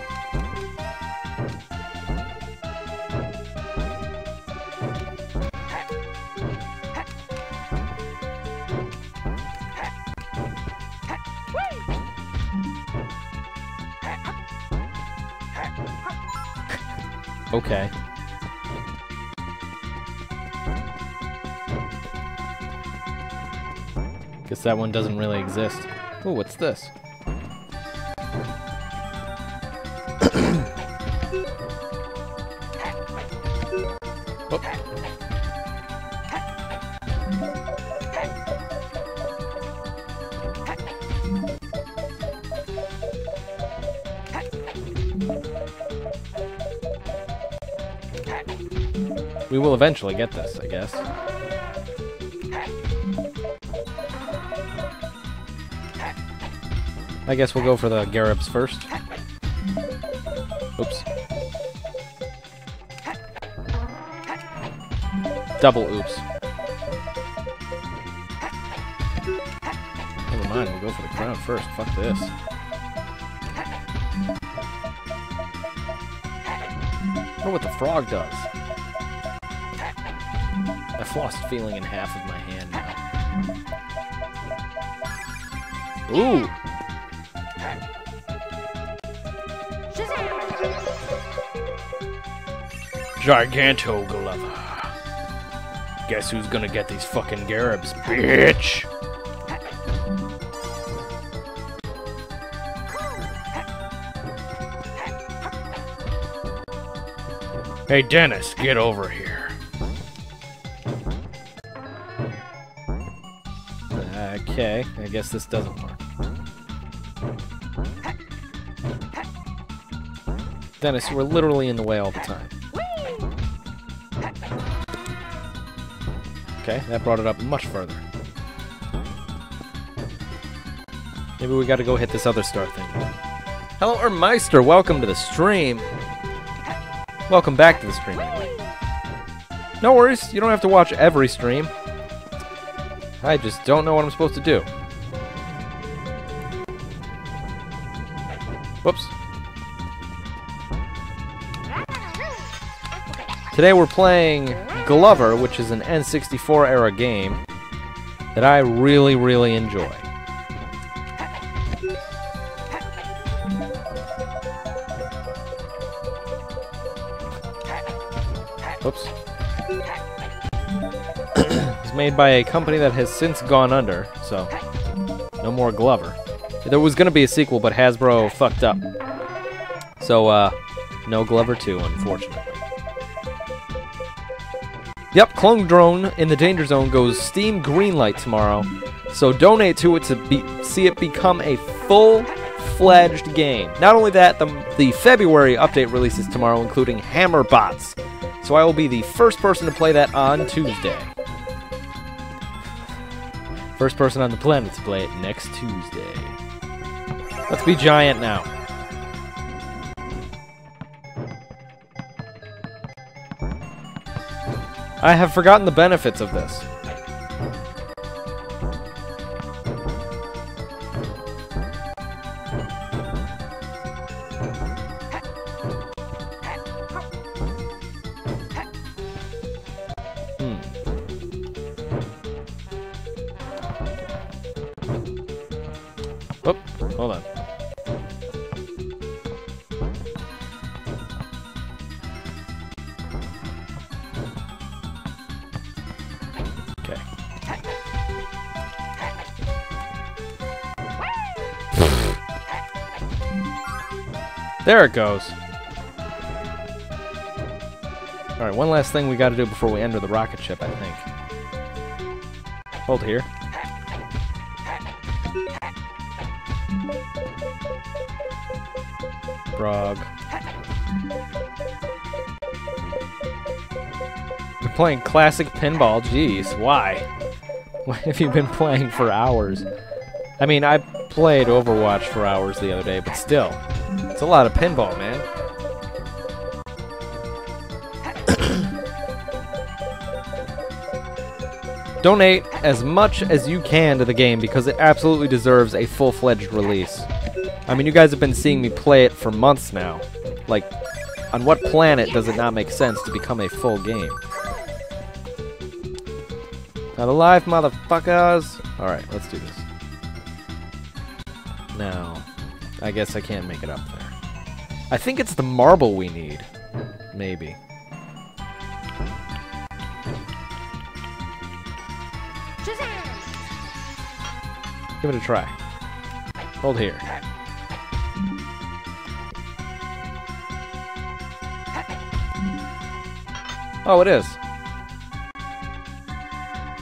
S1: Okay. Guess that one doesn't really exist. Ooh, what's this? Whoop. We will eventually get this, I guess. I guess we'll go for the Garibs first. Oops. Double oops. Never mind, we'll go for the crown first. Fuck this. I wonder what the frog does. I've lost feeling in half of my hand now. Ooh! Giganto Glover. Guess who's gonna get these fucking Garibs, bitch? Hey Dennis, get over here. Okay, I guess this doesn't work. Dennis, you were literally in the way all the time. Okay, that brought it up much further. Maybe we gotta go hit this other star thing. Hello, Ermeister, welcome to the stream. Welcome back to the stream, anyway. No worries, you don't have to watch every stream. I just don't know what I'm supposed to do. Whoops. Today we're playing Glover, which is an N64 era game that I really, really enjoy. Whoops. It's made by a company that has since gone under, so no more Glover. There was going to be a sequel, but Hasbro fucked up. So, no Glover 2, unfortunately. Yep, Clone Drone in the Danger Zone goes Steam Greenlight tomorrow, so donate to it to see it become a full-fledged game. Not only that, the February update releases tomorrow, including Hammer Bots, so I will be the first person to play that on Tuesday. First person on the planet to play it next Tuesday. Let's be giant now. I have forgotten the benefits of this. Oh, hold on. Okay. There it goes. Alright, one last thing we gotta do before we enter the rocket ship, I think. Hold here. Frog. You're playing classic pinball, jeez, why? Why have you been playing for hours? I mean, I played Overwatch for hours the other day, but still. It's a lot of pinball, man. Donate as much as you can to the game because it absolutely deserves a full-fledged release. I mean, you guys have been seeing me play it for months now. Like, on what planet does it not make sense to become a full game? Not alive, motherfuckers! Alright, let's do this. Now, I guess I can't make it up there. I think it's the marble we need. Maybe. Give it a try. Hold here. Oh, it is.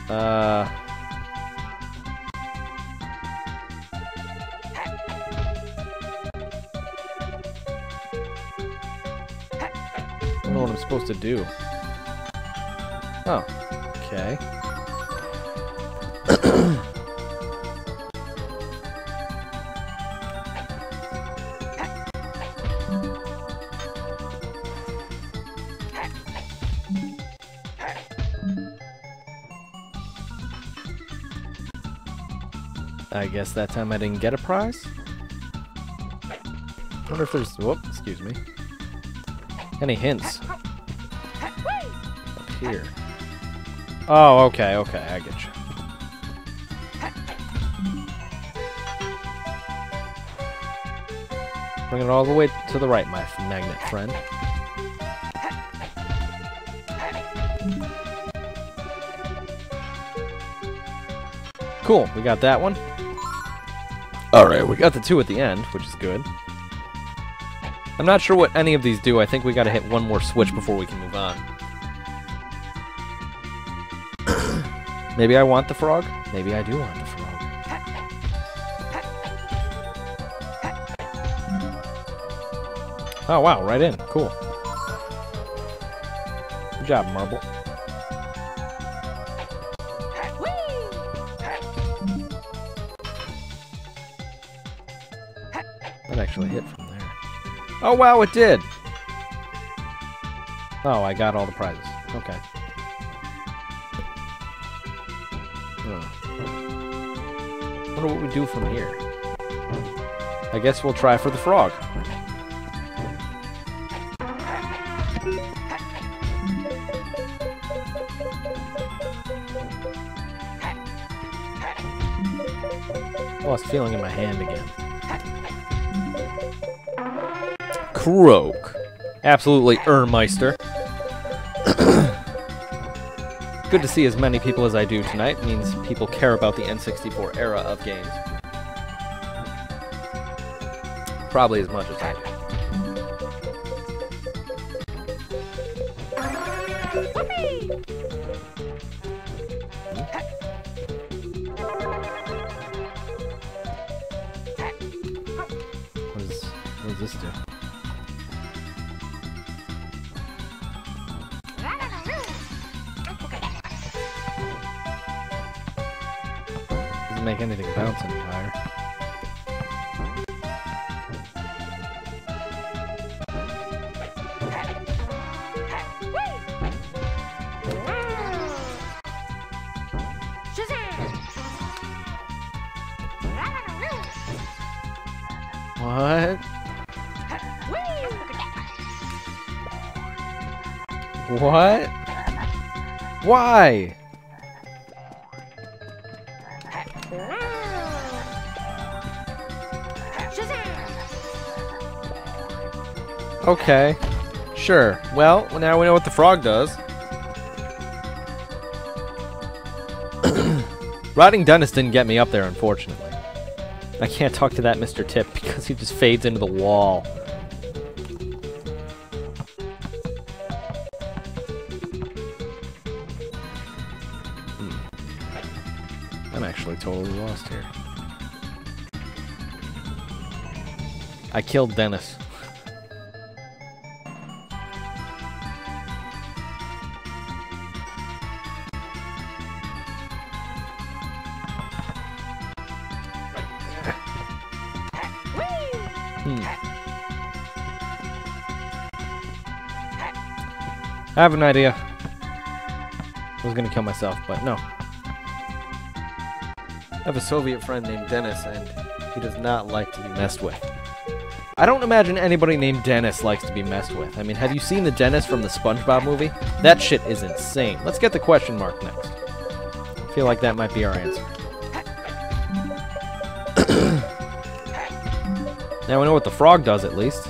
S1: I don't know what I'm supposed to do. Oh, okay. I guess that time I didn't get a prize? I wonder if there's... Whoop, excuse me. Any hints? Up here. Oh, okay, okay, I get you. Bring it all the way to the right, my magnet friend. Cool, we got that one.
S3: Alright,
S1: We got the 2 at the end, which is good. I'm not sure what any of these do. I think we gotta hit one more switch before we can move on. Maybe I want the frog? Maybe I do want the frog. Oh, wow, right in. Cool. Good job, Marble. That actually hit from there. Oh, wow, it did! Oh, I got all the prizes. Okay. Wonder what we do from here. I guess we'll try for the frog. Lost feeling in my hand again. Croak. Absolutely Meister. Good to see as many people as I do tonight. Means people care about the N64 era of games. Probably as much as I do. What does this do? Doesn't make anything bounce any higher. What? What? Why? Okay. Sure. Well, now we know what the frog does. Riding Dennis didn't get me up there, unfortunately. I can't talk to that Mr. Tip because he just fades into the wall. I'm actually totally lost here. I killed Dennis. I have an idea. I was gonna kill myself, but no. I have a Soviet friend named Dennis, and he does not like to be messed with. I don't imagine anybody named Dennis likes to be messed with. I mean, have you seen the Dennis from the SpongeBob movie? That shit is insane. Let's get the question mark next. I feel like that might be our answer. Now we know what the frog does, at least.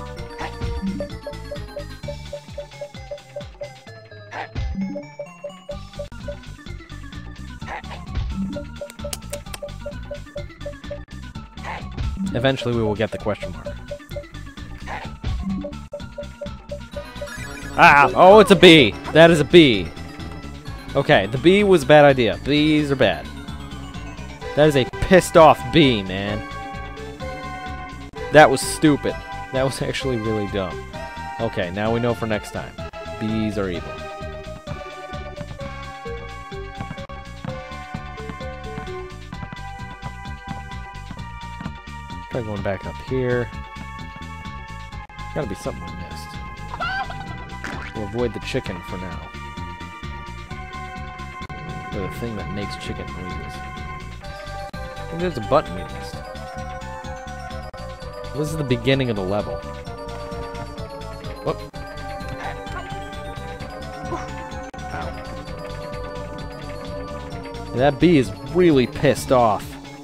S1: Eventually we will get the question mark. Ah! Oh, it's a B! That is a B! Okay, the bee was a bad idea. Bees are bad. That is a pissed off bee, man. That was stupid. That was actually really dumb. Okay, now we know for next time. Bees are evil. Try going back up here. Gotta be something we missed. We'll avoid the chicken for now. Or the thing that makes chicken noises. I think there's a button we missed. This is the beginning of the level. Whoop. Ow. That bee is really pissed off.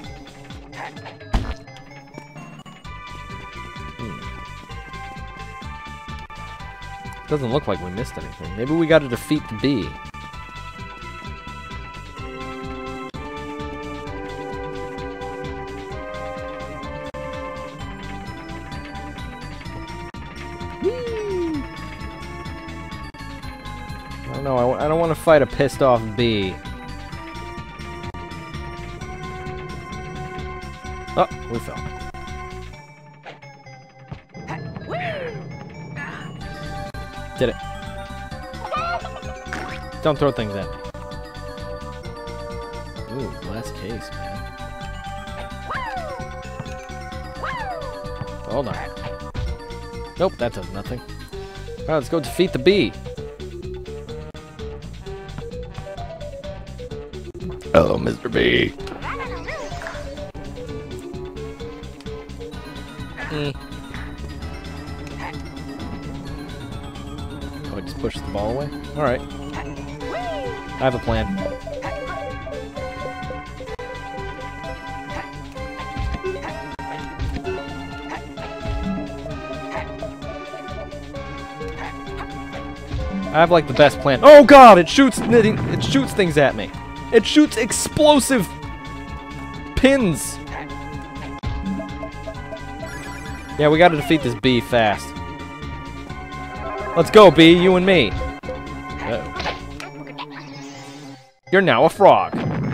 S1: Doesn't look like we missed anything. Maybe we gotta defeat the bee. I don't know, I don't want to fight a pissed off bee. Oh, we fell. Did it. Don't throw things at me. Ooh, glass case, man. Hold on. Nope, that does nothing. Alright, let's go defeat the bee.
S3: Hello, Mr. B.
S1: Oh, I just pushed the ball away? Alright. I have a plan. I have like the best plan. Oh god, it shoots things at me. It shoots explosive pins. Yeah, we gotta defeat this bee fast. Let's go, bee, you and me. Uh-oh. You're now a frog.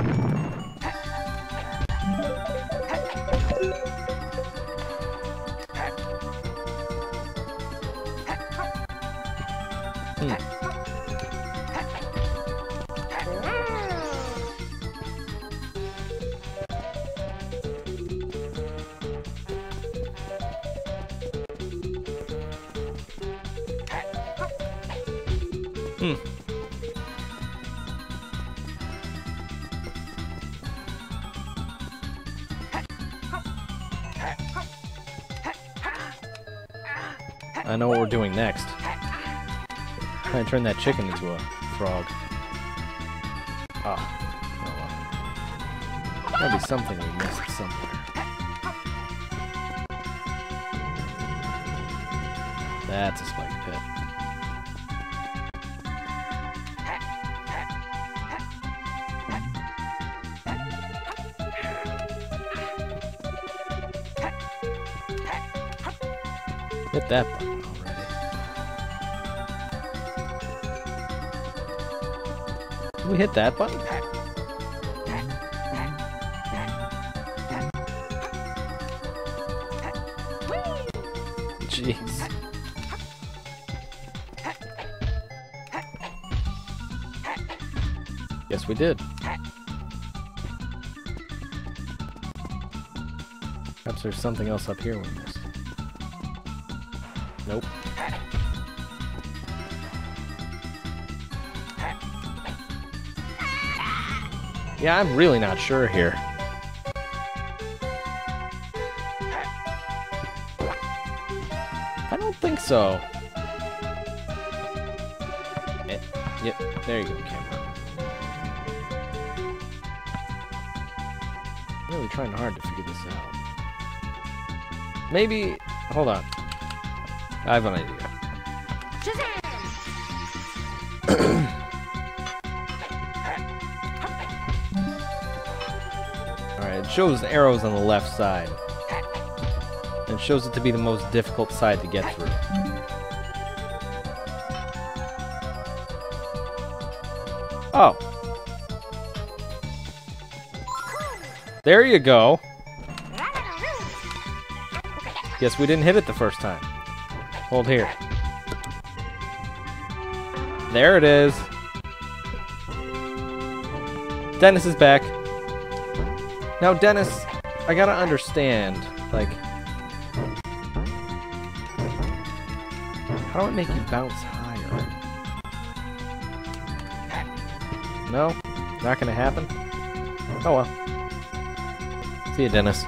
S1: I know what we're doing next. Try and turn that chicken into a frog. Ah. Oh well. Gotta be something we missed somewhere. That's a spike pit. Hit that button already. Did we hit that button? Jeez. Yes, we did. Perhaps there's something else up here we missed. Nope. Yeah, I'm really not sure here. I don't think so. Yep, there you go, camera. I'm really trying hard to figure this out. Maybe... Hold on. I have an idea. Alright, it shows arrows on the left side. And it shows it to be the most difficult side to get through. Oh. There you go. Guess we didn't hit it the first time. Hold here. There it is. Dennis is back. Now, Dennis, I gotta understand, like, how do I make you bounce higher? No? Not gonna happen? Oh well. See you, Dennis.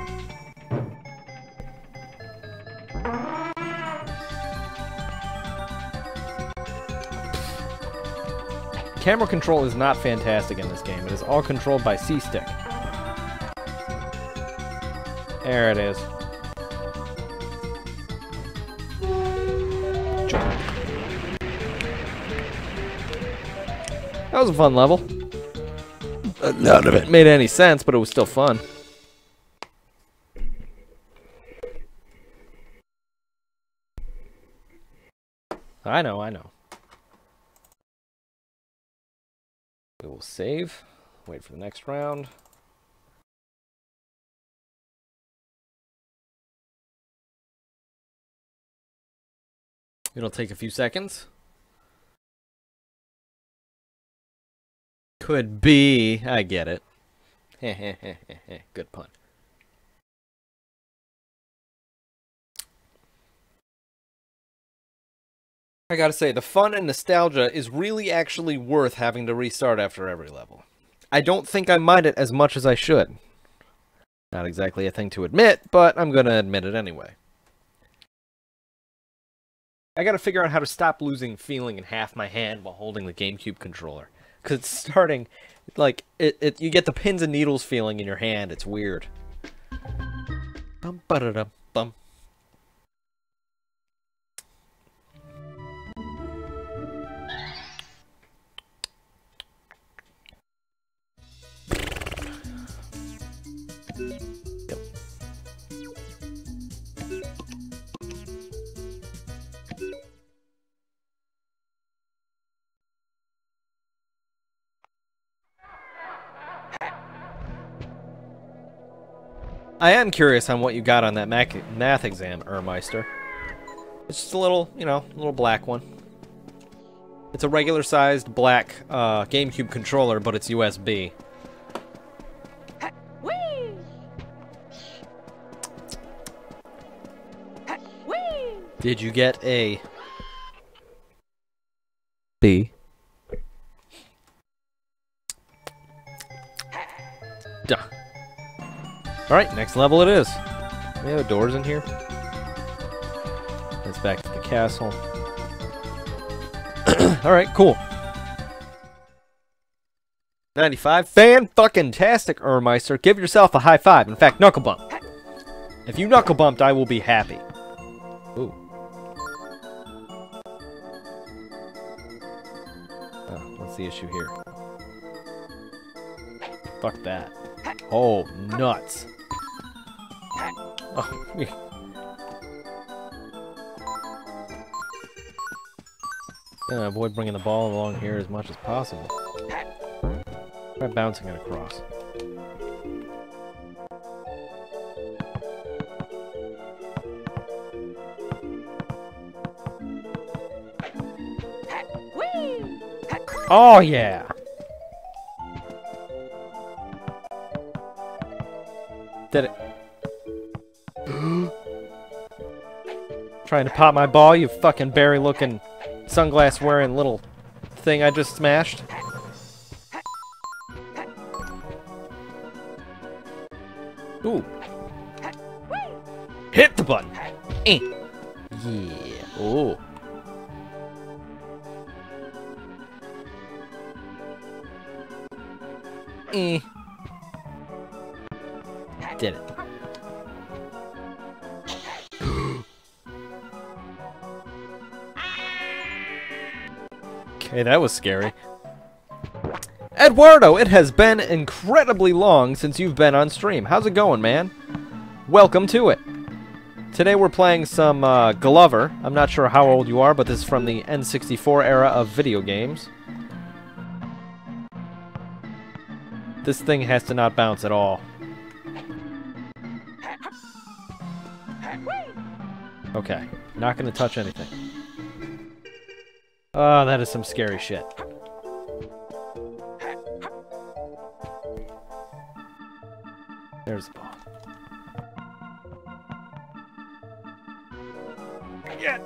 S1: Camera control is not fantastic in this game. It is all controlled by C-stick. There it is. Jump. That was a fun level. None of it made any sense, but it was still fun. I know, I know. We will save. Wait for the next round. It'll take a few seconds. Could be. I get it. Good pun. I gotta say, the fun and nostalgia is really actually worth having to restart after every level. I don't think I mind it as much as I should. Not exactly a thing to admit, but I'm gonna admit it anyway. I gotta figure out how to stop losing feeling in half my hand while holding the GameCube controller. Because it's starting, like, you get the pins and needles feeling in your hand. It's weird. Bum ba da da bum. Yep. I am curious on what you got on that math exam, Meister. It's just a little, you know, little black one. It's a regular-sized black GameCube controller, but it's USB.
S2: Whee! Whee!
S1: Did you get a B? Duh. Alright, next level it is. We have doors in here. Let's back to the castle. Alright, cool. 95. Fan-fucking-tastic, Meister. Give yourself a high five. In fact, knuckle bump. If you knuckle bumped, I will be happy. Ooh. Oh, what's the issue here? Fuck that. Oh, nuts. Oh, gonna avoid bringing the ball along here as much as possible. Try bouncing it across. Oh, yeah! Did it. Trying to pop my ball, you fucking berry-looking, sunglass-wearing little thing I just smashed. Ooh. Hit the button! Eh. Yeah. Ooh. Eh. Did it. Okay, that was scary. Eduardo, it has been incredibly long since you've been on stream. How's it going, man? Welcome to it. Today we're playing some Glover. I'm not sure how old you are, but this is from the N64 era of video games. This thing has to not bounce at all. Okay, not gonna touch anything. Oh, that is some scary shit. There's the ball. Yeah.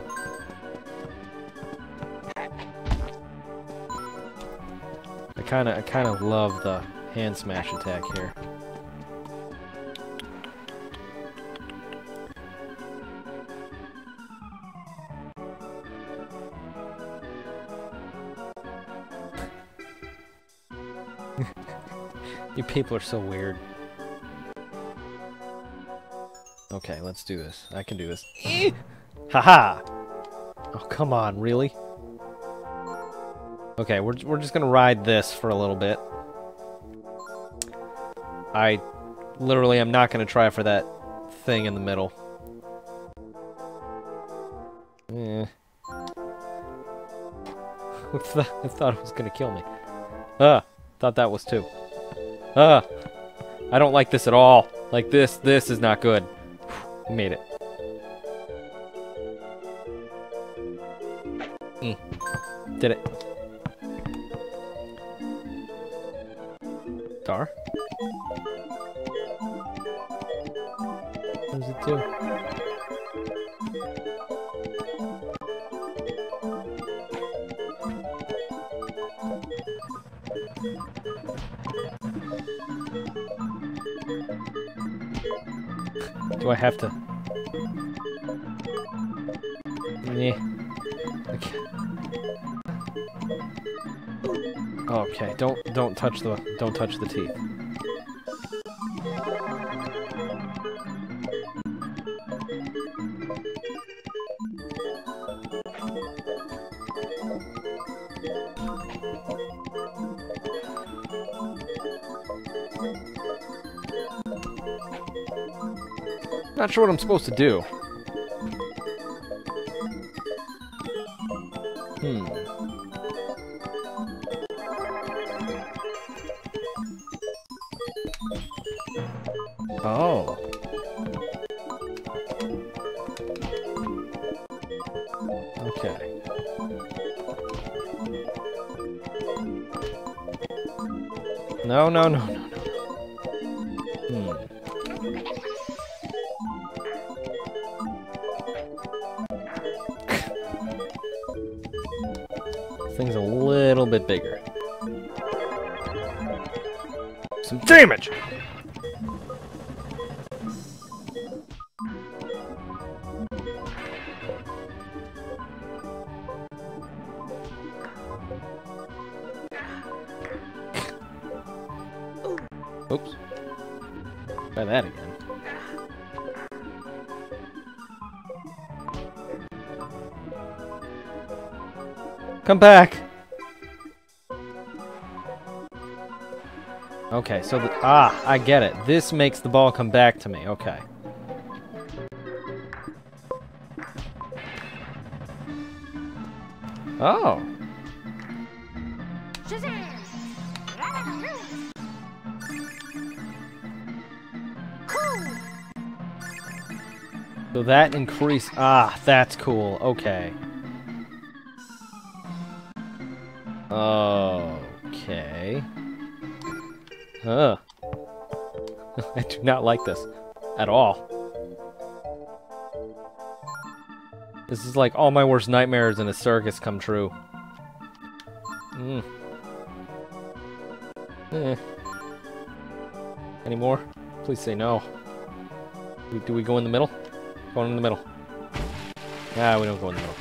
S1: I kind of love the hand smash attack here. You people are so weird. Okay, let's do this. I can do this. Haha! Oh, come on, really? Okay, we're just gonna ride this for a little bit. I literally am not gonna try for that thing in the middle. Eh. I thought it was gonna kill me. Thought that was too. I don't like this at all. Like this is not good. We made it. Did it. Star? What does it do? Do I have to? Yeah. Okay, don't touch the teeth. Not sure what I'm supposed to do. Oh. Okay. No. This thing's a little bit bigger. Some damage! Oops. Try that again. Come back! Okay, so I get it. This makes the ball come back to me. Okay. Oh. So that increase. That's cool. Okay. Okay. I do not like this at all. This is like all my worst nightmares in a circus come true. Any more? Please say no. Do we go in the middle? Going in the middle. Nah, we don't go in the middle.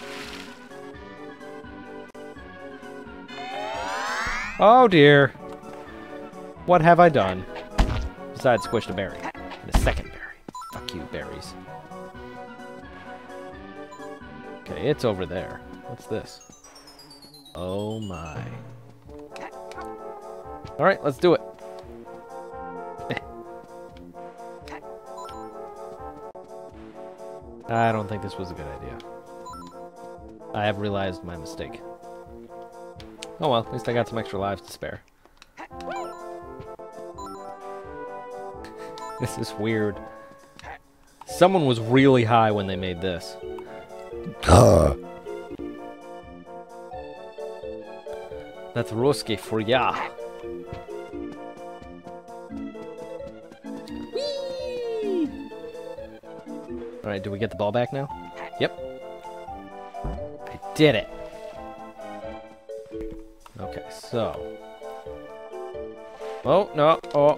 S1: Oh dear. What have I done? Besides squished a berry. And a second berry. Fuck you, berries. Okay, it's over there. What's this? Oh my. Alright, let's do it. I don't think this was a good idea. I have realized my mistake. Oh well, at least I got some extra lives to spare. This is weird. Someone was really high when they made this. That's Ruski for ya. Alright, do we get the ball back now? Yep. I did it. Okay, so. Oh, no. Oh,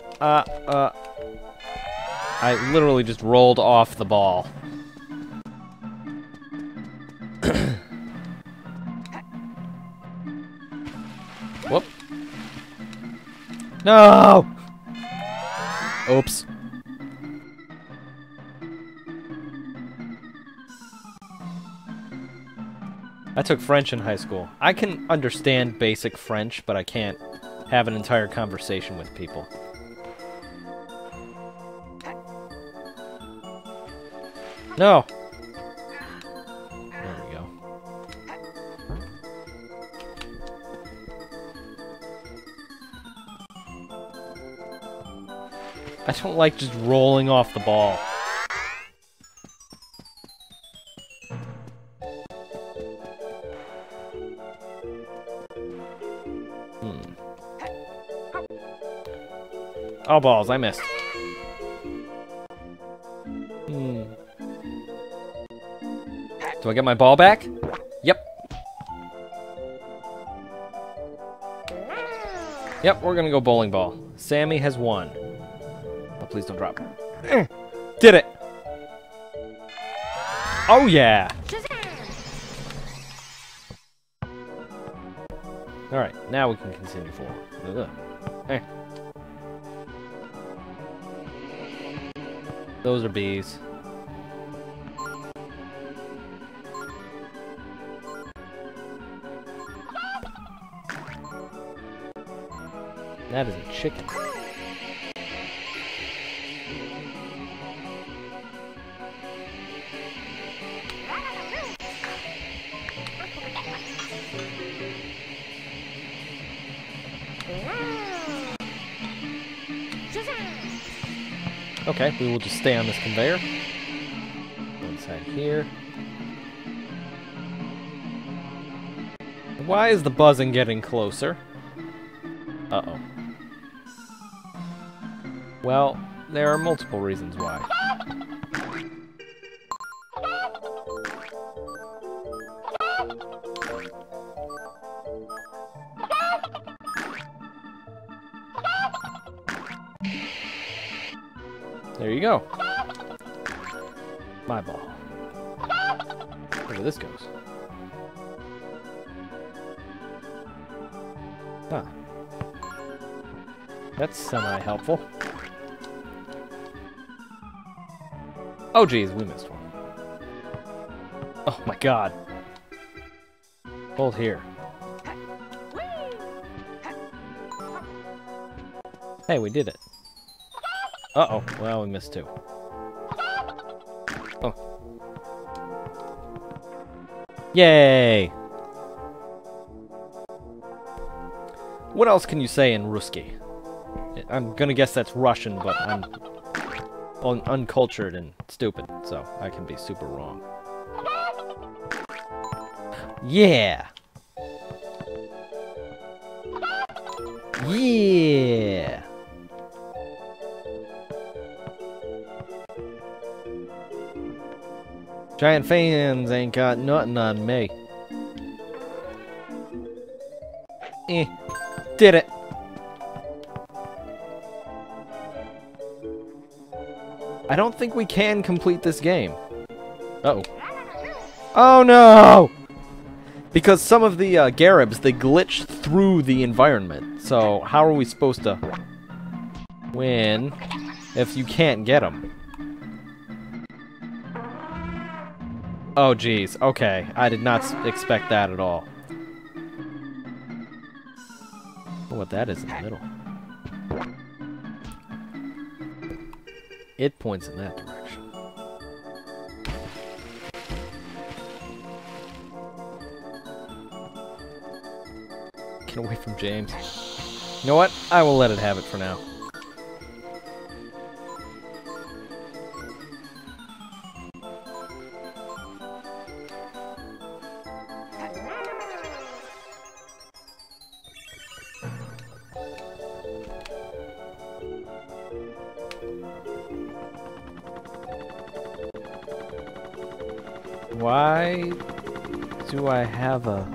S1: I literally just rolled off the ball. Whoop. No! Oops. I took French in high school. I can understand basic French, but I can't have an entire conversation with people. No! There we go. I don't like just rolling off the ball. Oh, balls, I missed. Do I get my ball back? Yep. Yep, we're gonna go bowling ball. Sammy has won. Oh, please don't drop. Did it! Oh, yeah! Alright, now we can continue forward. Those are bees. That is a chicken. Okay, we will just stay on this conveyor. Inside here. Why is the buzzing getting closer? Uh-oh. Well, there are multiple reasons why. There you go. My ball. Look where this goes. Huh. That's semi-helpful. Oh geez, we missed one. Oh my god. Hold here. Hey, we did it. Uh-oh. Well, we missed two. Oh. Yay! What else can you say in Ruski? I'm gonna guess that's Russian, but I'm uncultured and stupid, so I can be super wrong. Yeah! Yeah! Giant fans ain't got nothing on me. Did it. I don't think we can complete this game. Uh-oh. Oh no! Because some of the Garibs, they glitch through the environment. So how are we supposed to win if you can't get them? Oh geez, okay. I did not expect that at all. Oh, what that is in the middle. It points in that direction. Get away from James. You know what? I will let it have it for now. Why do I have a...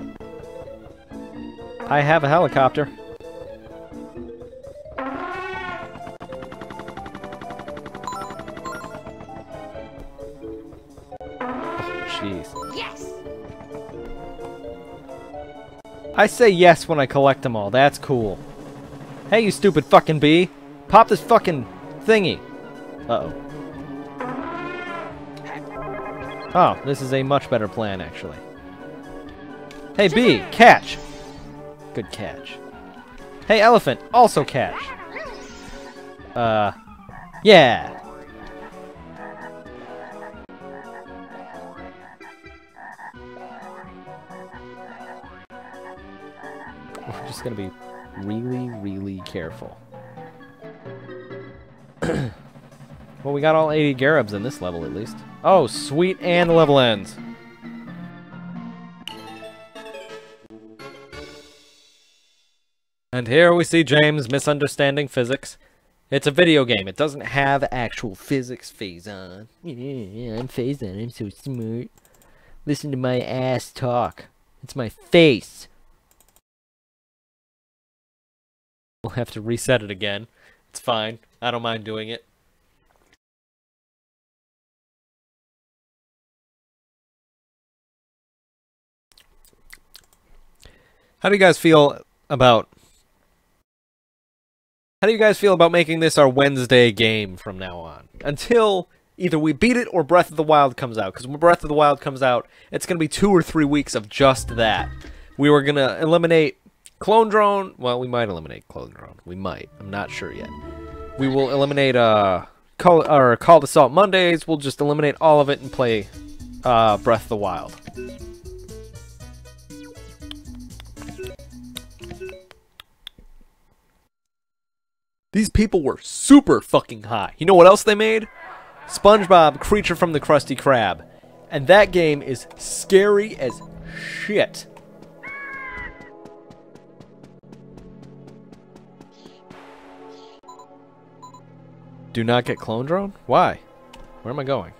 S1: I have a helicopter. Jeez.
S2: Yes.
S1: I say yes when I collect them all. That's cool. Hey, you stupid fucking bee. Pop this fucking thingy. Uh-oh. Oh, this is a much better plan, actually. Hey, bee, catch. Good catch. Hey, elephant, also catch. Yeah. We're just gonna be really, really careful. Well, we got all 80 Garibs in this level, at least. Oh, sweet, and the level ends. And here we see James misunderstanding physics. It's a video game. It doesn't have actual physics. Phazon. Yeah, I'm Phazon. I'm so smart. Listen to my ass talk. It's my face. We'll have to reset it again. It's fine. I don't mind doing it. How do you guys feel about making this our Wednesday game from now on? Until either we beat it or Breath of the Wild comes out. Because when Breath of the Wild comes out, it's going to be 2 or 3 weeks of just that. We were going to eliminate Clone Drone. Well, we might eliminate Clone Drone. We might. I'm not sure yet. We will eliminate Call Assault Mondays. We'll just eliminate all of it and play Breath of the Wild. These people were super fucking high. You know what else they made? SpongeBob Creature from the Krusty Krab. And that game is scary as shit. Do not get Clone Drone? Why? Where am I going?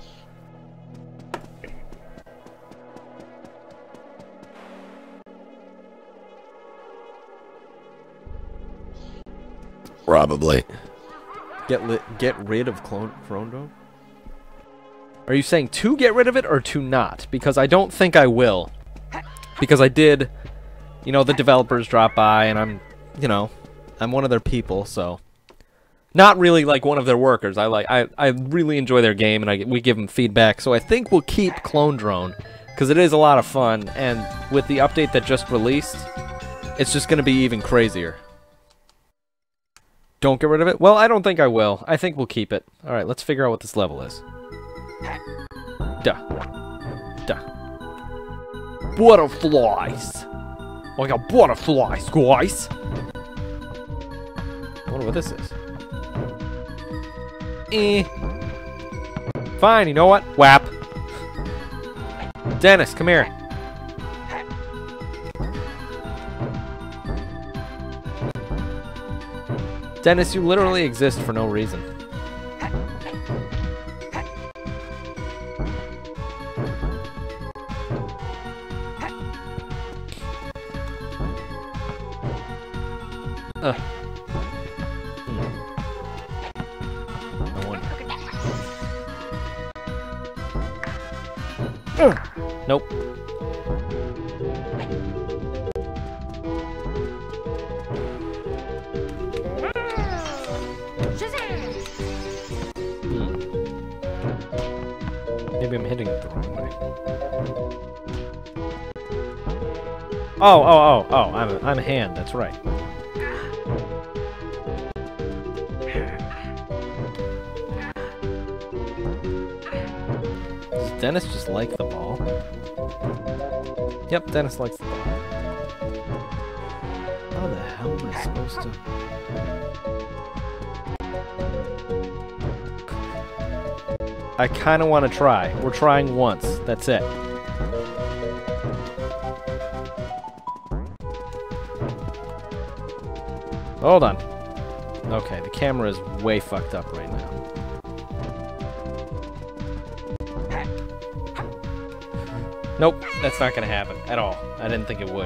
S3: Probably.
S1: Get rid of Clone Drone? Are you saying to get rid of it or to not? Because I don't think I will. Because I did, you know, the developers drop by and I'm, you know, I'm one of their people, so not really like one of their workers. I really enjoy their game and we give them feedback. So I think we'll keep Clone Drone because it is a lot of fun, and with the update that just released, it's just going to be even crazier. Don't get rid of it? Well, I don't think I will. I think we'll keep it. Alright, let's figure out what this level is. Duh. Butterflies! I got butterflies, guys! I wonder what this is. Fine, you know what? Whap. Dennis, come here. Dennis, you literally exist for no reason. No wonder. Nope. Maybe I'm hitting it the wrong way. Oh, I'm a hand, that's right. Does Dennis just like the ball? Yep, Dennis likes the ball. How the hell am I supposed to... I kind of want to try. We're trying once. That's it. Hold on. Okay, the camera is way fucked up right now. Nope, that's not gonna happen at all. I didn't think it would.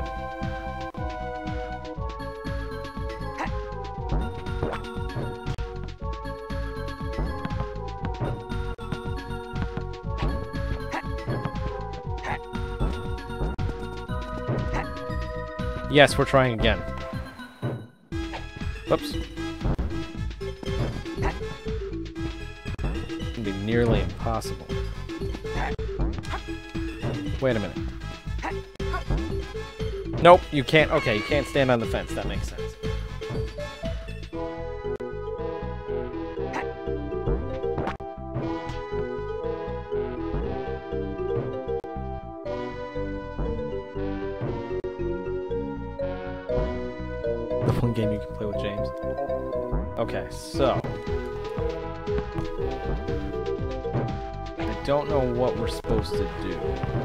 S1: Yes, we're trying again. Oops. It'd be nearly impossible. Wait a minute. Nope, you can't. Okay, you can't stand on the fence. That makes sense. The one game you can play with James. Okay, so I don't know what we're supposed to do.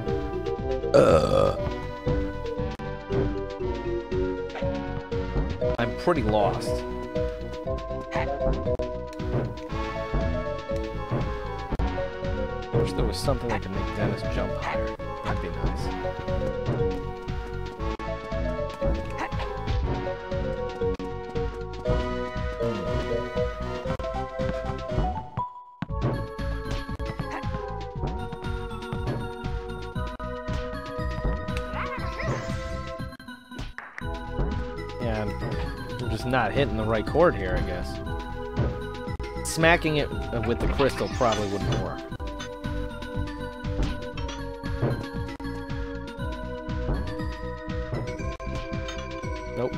S1: I'm pretty lost. Wish there was something that could make Dennis jump higher. That'd be nice. Yeah, I'm just not hitting the right chord here, I guess. Smacking it with the crystal probably wouldn't work. Nope.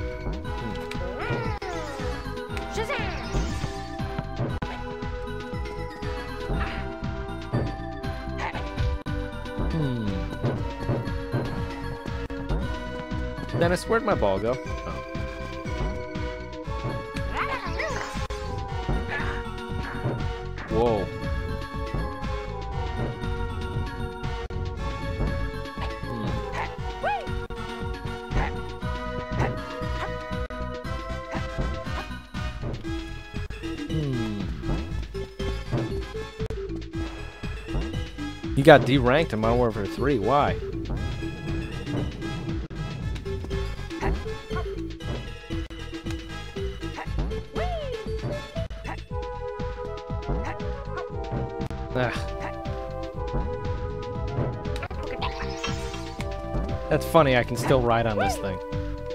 S1: Dennis, where'd my ball go? Oh. Whoa. You got D-ranked in Modern Warfare 3. Why? That's funny, I can still ride on this thing.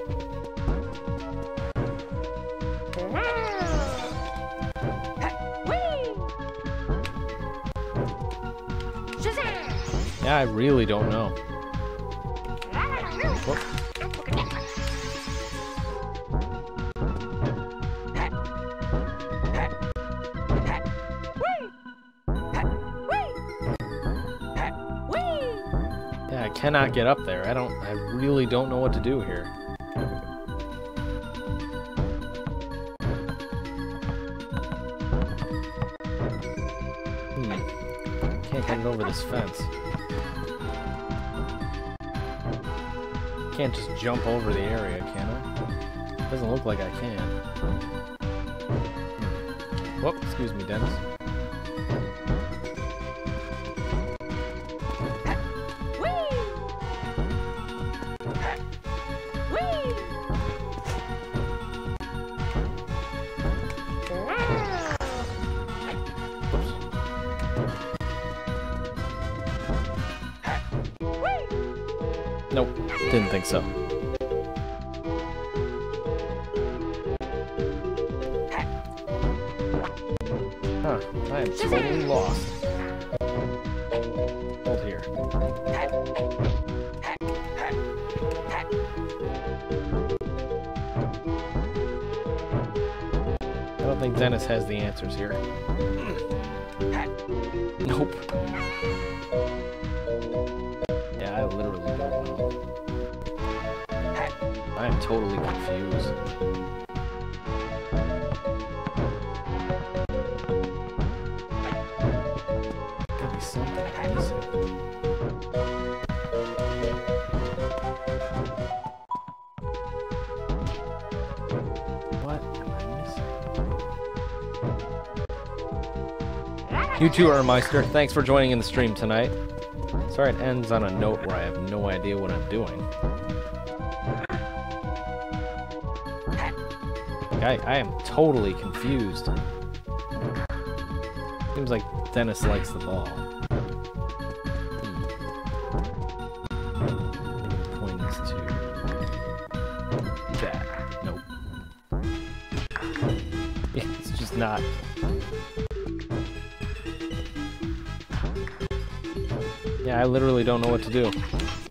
S1: Yeah, I really don't know. Whoop. Yeah, I cannot get up there. I really don't know what to do here. Can't get it over this fence. Can't just jump over the area, can I? Doesn't look like I can. Whoop, excuse me, Dennis. Nope, didn't think so. Huh, I am totally lost. Hold here. I don't think Dennis has the answers here. Nope. Yeah, I literally don't know. I am totally confused. Gotta be something I'm missing. What am I missing? You too, Ermeister. Thanks for joining in the stream tonight. Sorry it ends on a note where I have no idea what I'm doing. Like, I am totally confused. Seems like Dennis likes the ball. Point is to that. Nope. It's just not. Yeah, I literally don't know what to do.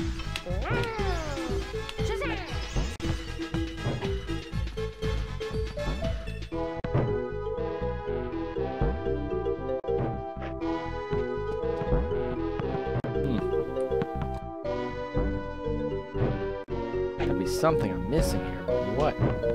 S1: Gotta be something I'm missing here, but what?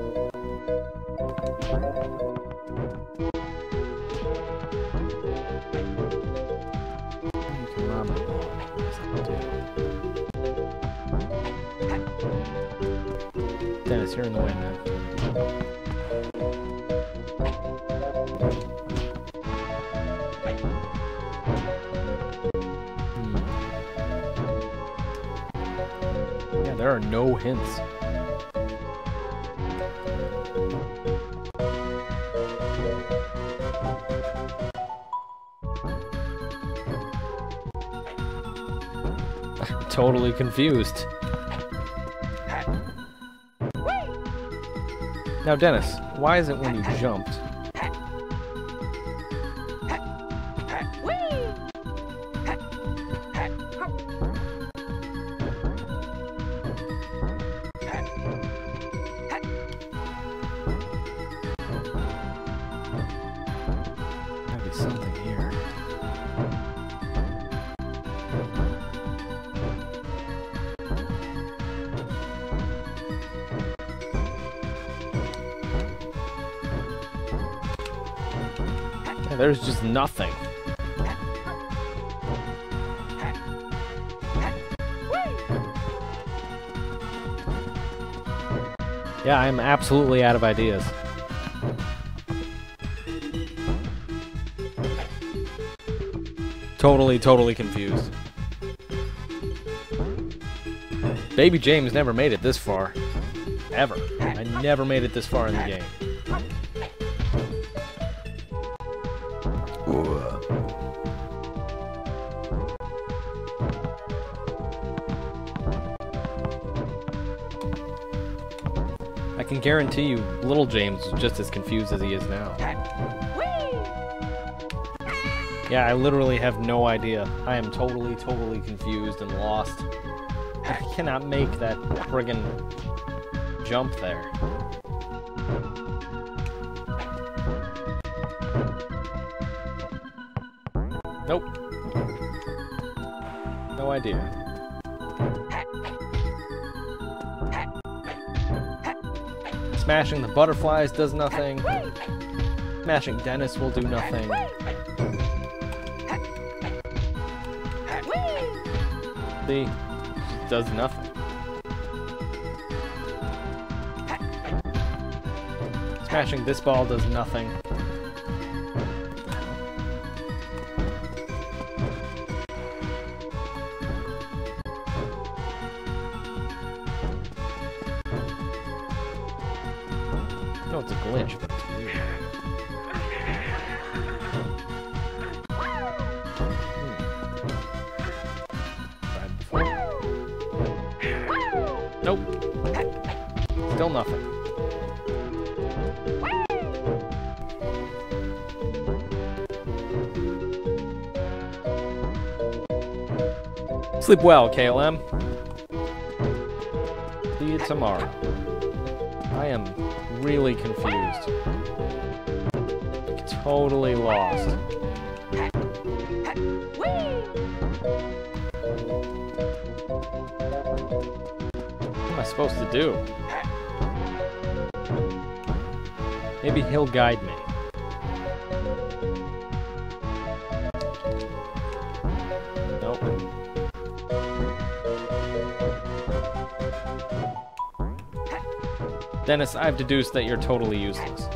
S1: Dennis, you're in the way, man. Yeah, there are no hints. I'm totally confused. Now, Dennis, why is it when you jumped? Gotta be something here. There's just nothing. Yeah, I'm absolutely out of ideas. Totally confused. Baby James never made it this far. Ever. I never made it this far in the game. I can guarantee you, little James is just as confused as he is now. Yeah, I literally have no idea. I am totally confused and lost. I cannot make that friggin' jump there. Nope. No idea. Smashing the butterflies does nothing. Smashing Dennis will do nothing. See? Does nothing. Smashing this ball does nothing. No, it's a glitch, but it's weird. Nope. Still nothing. Sleep well, KLM. See you tomorrow. I am really confused. Totally lost. What am I supposed to do? Maybe he'll guide me. Nope. Dennis, I've deduced that you're totally useless.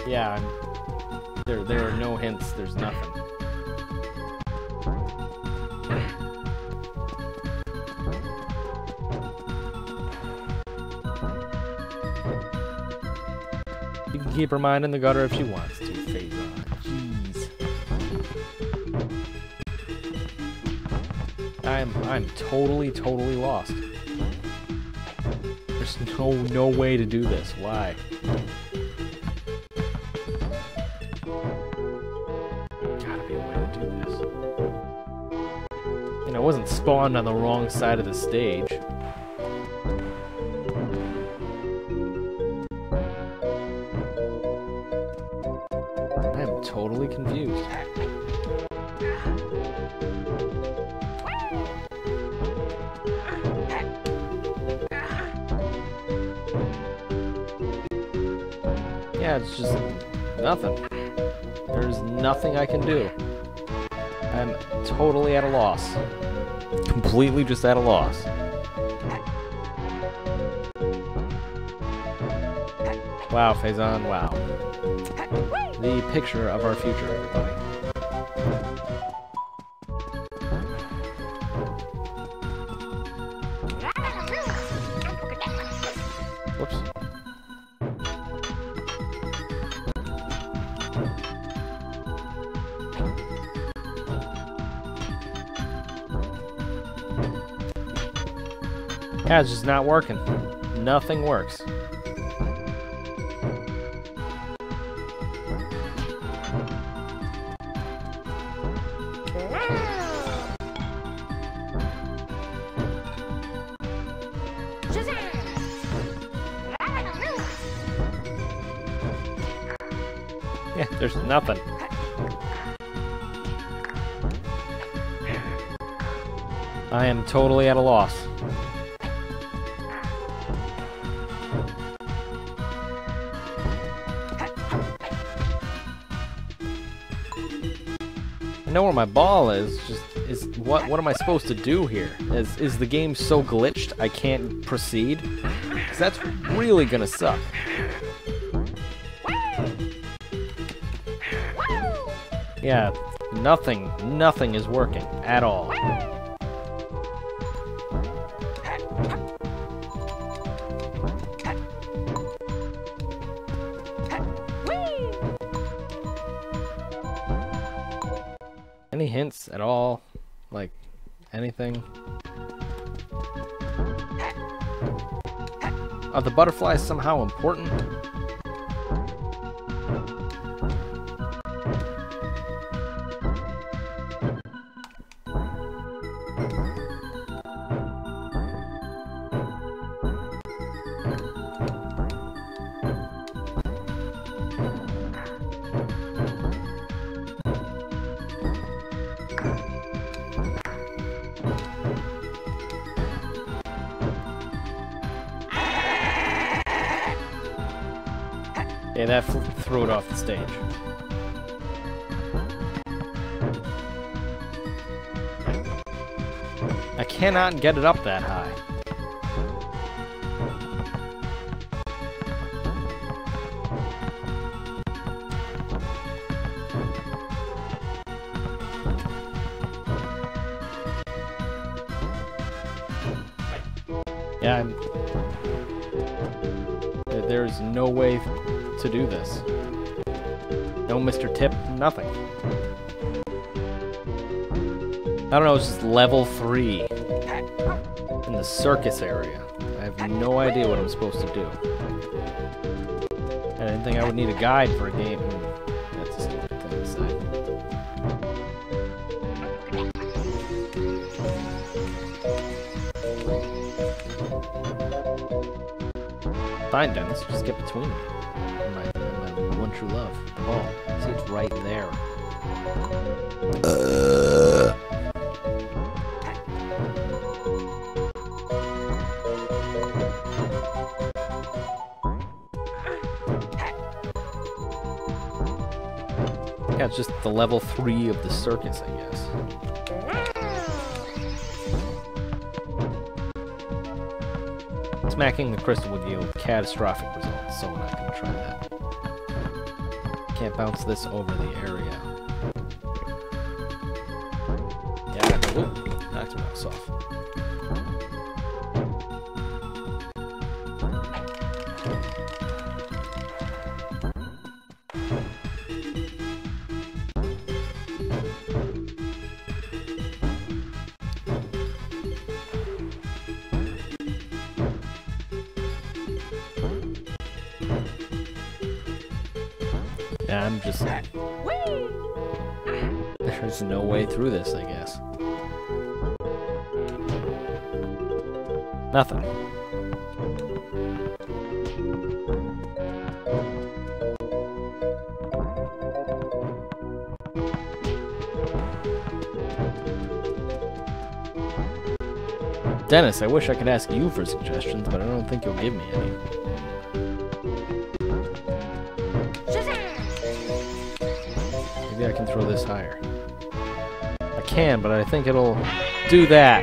S1: Yeah, there are no hints, there's nothing. You can keep her mind in the gutter if she wants to, Phazon. Jeez. I'm totally lost. There's no way to do this. Why? Gotta be a way to do this. And I wasn't spawned on the wrong side of the stage. I am totally confused. Yeah, it's just nothing. There's nothing I can do. I'm totally at a loss. Completely just at a loss. Wow, Phazon, wow. The picture of our future, everybody. Whoops. Yeah, it's just not working. Nothing works. Yeah, there's nothing. I am totally at a loss. I know where my ball is, what am I supposed to do here? Is the game so glitched I can't proceed? 'Cause that's really gonna suck. Yeah, nothing is working at all. Any hints at all? Like, anything? Are the butterflies somehow important? Yeah, that threw it off the stage. I cannot get it up that high. Yeah, there's no way to do this. No Mr. Tip, nothing. I don't know, it's just level 3 in the circus area. I have no idea what I'm supposed to do. I didn't think I would need a guide for a game. That's a stupid thing to say. Fine, Dennis, just get between me. My one true love. Oh, see, it's right there. Yeah, it's just the level 3 of the circus, I guess. Smacking the crystal would yield catastrophic results, so we're not going to try that. can't bounce this over the area. Yeah, oop, knocked my mouse off. Yeah, I'm just... There's no way through this, I guess. Nothing. Dennis, I wish I could ask you for suggestions, but I don't think you'll give me any. Maybe I can throw this higher. I can, but I think it'll do that.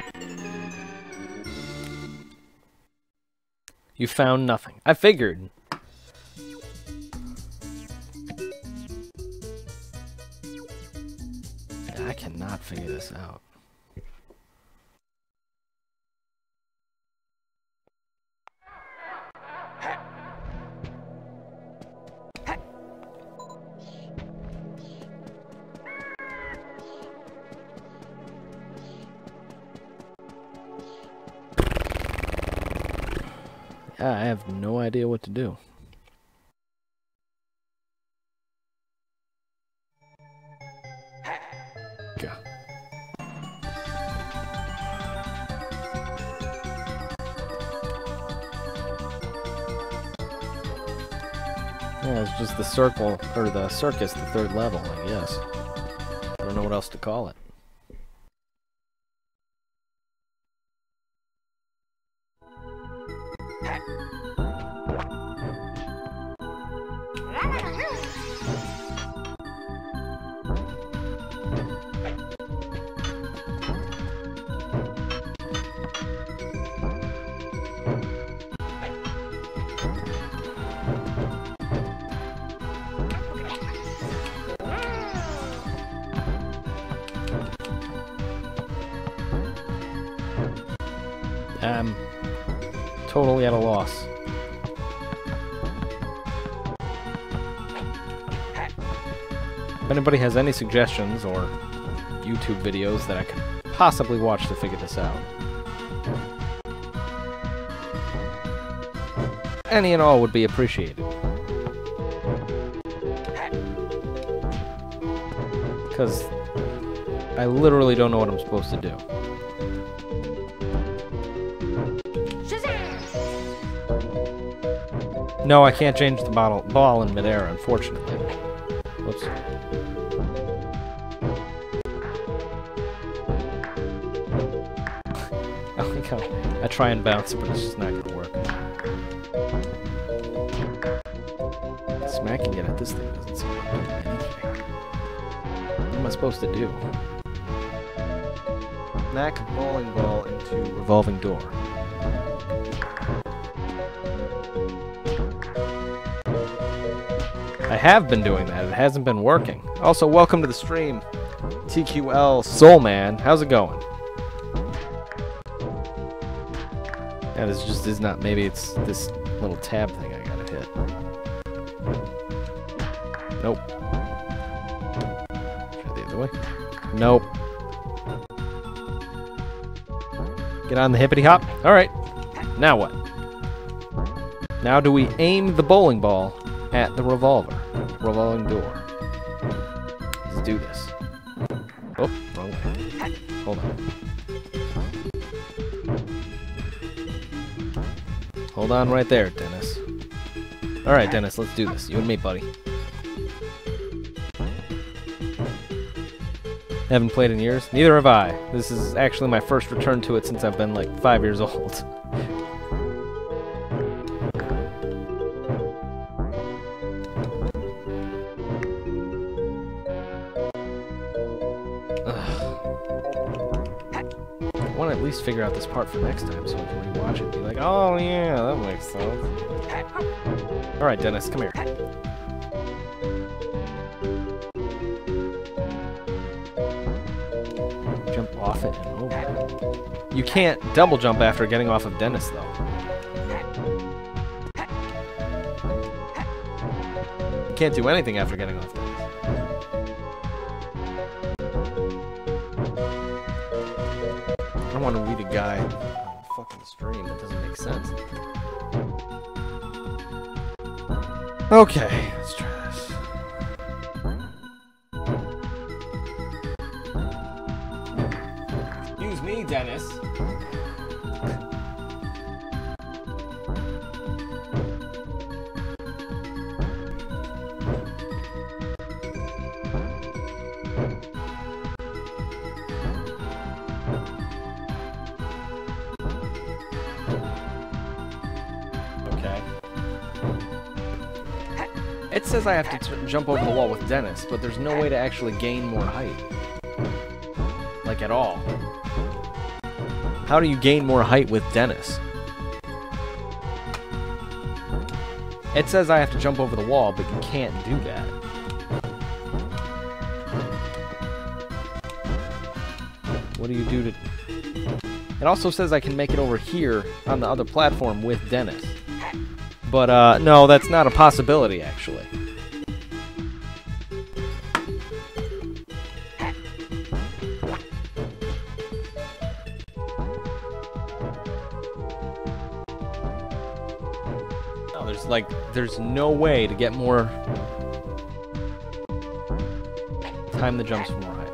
S1: You found nothing. I figured. I cannot figure this out. I have no idea what to do. Okay. Yeah, it's just the circle, or the circus, the third level, I guess. I don't know what else to call it. I'm totally at a loss. If anybody has any suggestions or YouTube videos that I could possibly watch to figure this out, any and all would be appreciated. Because I literally don't know what I'm supposed to do. No, I can't change the ball in midair, unfortunately. Whoops. I think I try and bounce it, but it's just not going to work. Smacking it at this thing doesn't seem to do anything. What am I supposed to do? Smack bowling ball into revolving door. I have been doing that. It hasn't been working. Also, welcome to the stream, TQL Soul Man. How's it going? That is just is not. Maybe it's this little tab thing I gotta hit. Nope. Try the other way. Nope. Get on the hippity hop. All right. Now what? Now do we aim the bowling ball at the revolving door? Let's do this. Oh, wrong way. Hold on. Hold on right there, Dennis. Alright, Dennis, let's do this. You and me, buddy. Haven't played in years? Neither have I. This is actually my first return to it since I've been like 5 years old. I want to at least figure out this part for next time so I can rewatch it and be like, oh yeah, that makes sense. Alright, Dennis, come here. off it and over. You can't double jump after getting off of Dennis, though. You can't do anything after getting off Dennis. I don't want to read a guide on the fucking stream. That doesn't make sense. Okay, let's try this. Excuse me, Dennis. It says I have to jump over the wall with Dennis, but there's no way to actually gain more height. Like, at all. How do you gain more height with Dennis? It says I have to jump over the wall, but you can't do that. What do you do to... It also says I can make it over here on the other platform with Dennis. But, no, that's not a possibility, actually. No, there's no way to get more... Time the jumps for more height.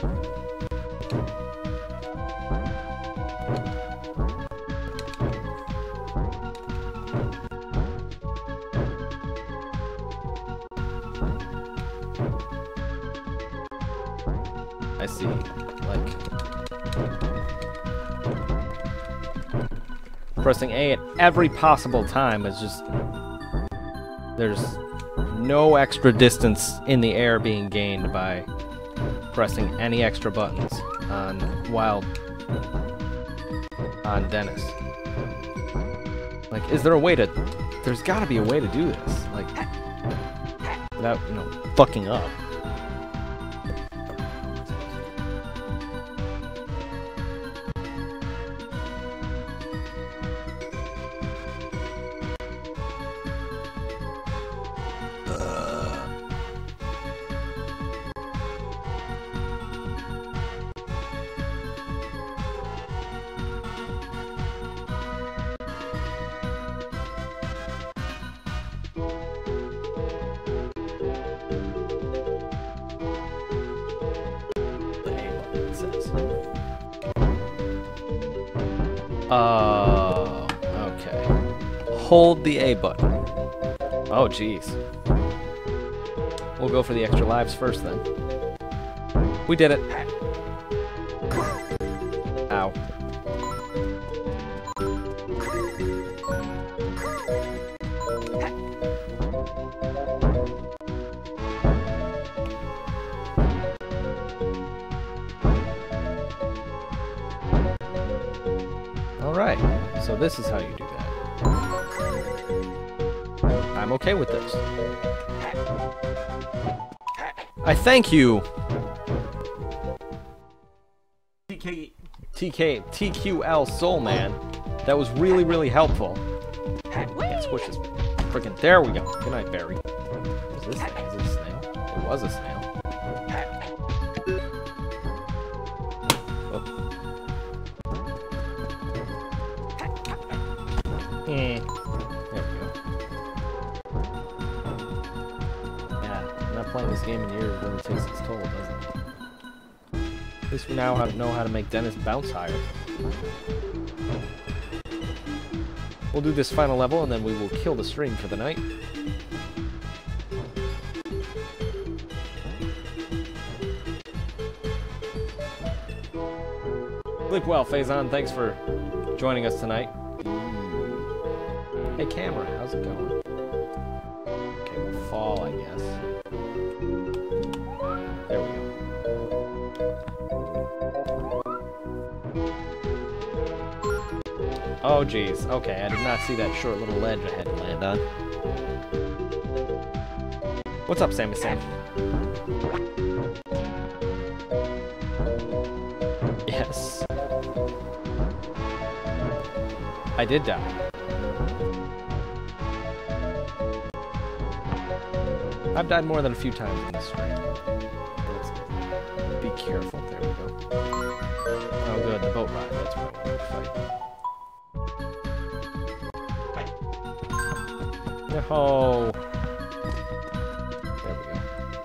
S1: I see, like, pressing A at every possible time is just, there's no extra distance in the air being gained by pressing any extra buttons on Dennis. Like, is there a way to, there's gotta be a way to do this, like, without, you know, fucking up. Okay. Hold the A button. Oh, jeez. We'll go for the extra lives first, then. We did it. Ow. Alright, so this is how you do that. I'm okay with this. I thank you! TQL Soul Man. That was really, really helpful. Can't switch this freaking. There we go. Good night, Barry. What is this thing? Is it a snail? It was a snail. There we go. Yeah, not playing this game in years really takes its toll, doesn't it? At least we now know how to make Dennis bounce higher. We'll do this final level and then we will kill the stream for the night. Sleep well, Faison. Thanks for joining us tonight. Hey, camera, how's it going? Okay, we'll fall, I guess. There we go. Oh, jeez. Okay, I did not see that short little ledge I had to land on. What's up, Sammy Sam? Yes. I did die. I've died more than a few times in this stream. Let's be careful. There we go. Oh, good. The boat ride. That's what I wanted to fight. No. There we go.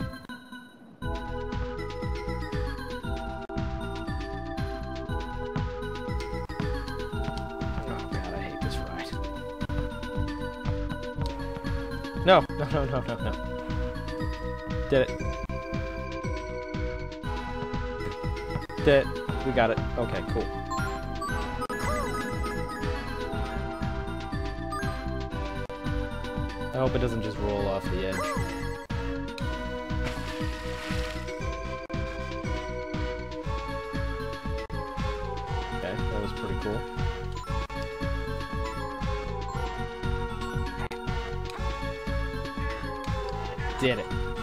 S1: Oh, God, I hate this ride. No. Did it. Did it. We got it. Okay, cool. I hope it doesn't just roll off the edge. Okay, that was pretty cool. Did it.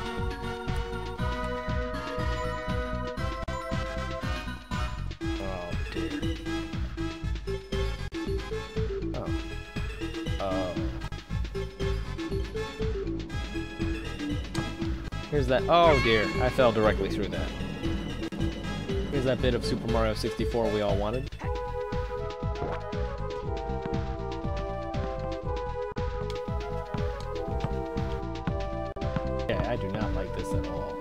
S1: Here's that. Oh dear, I fell directly through that. Here's that bit of Super Mario 64 we all wanted. Okay, I do not like this at all.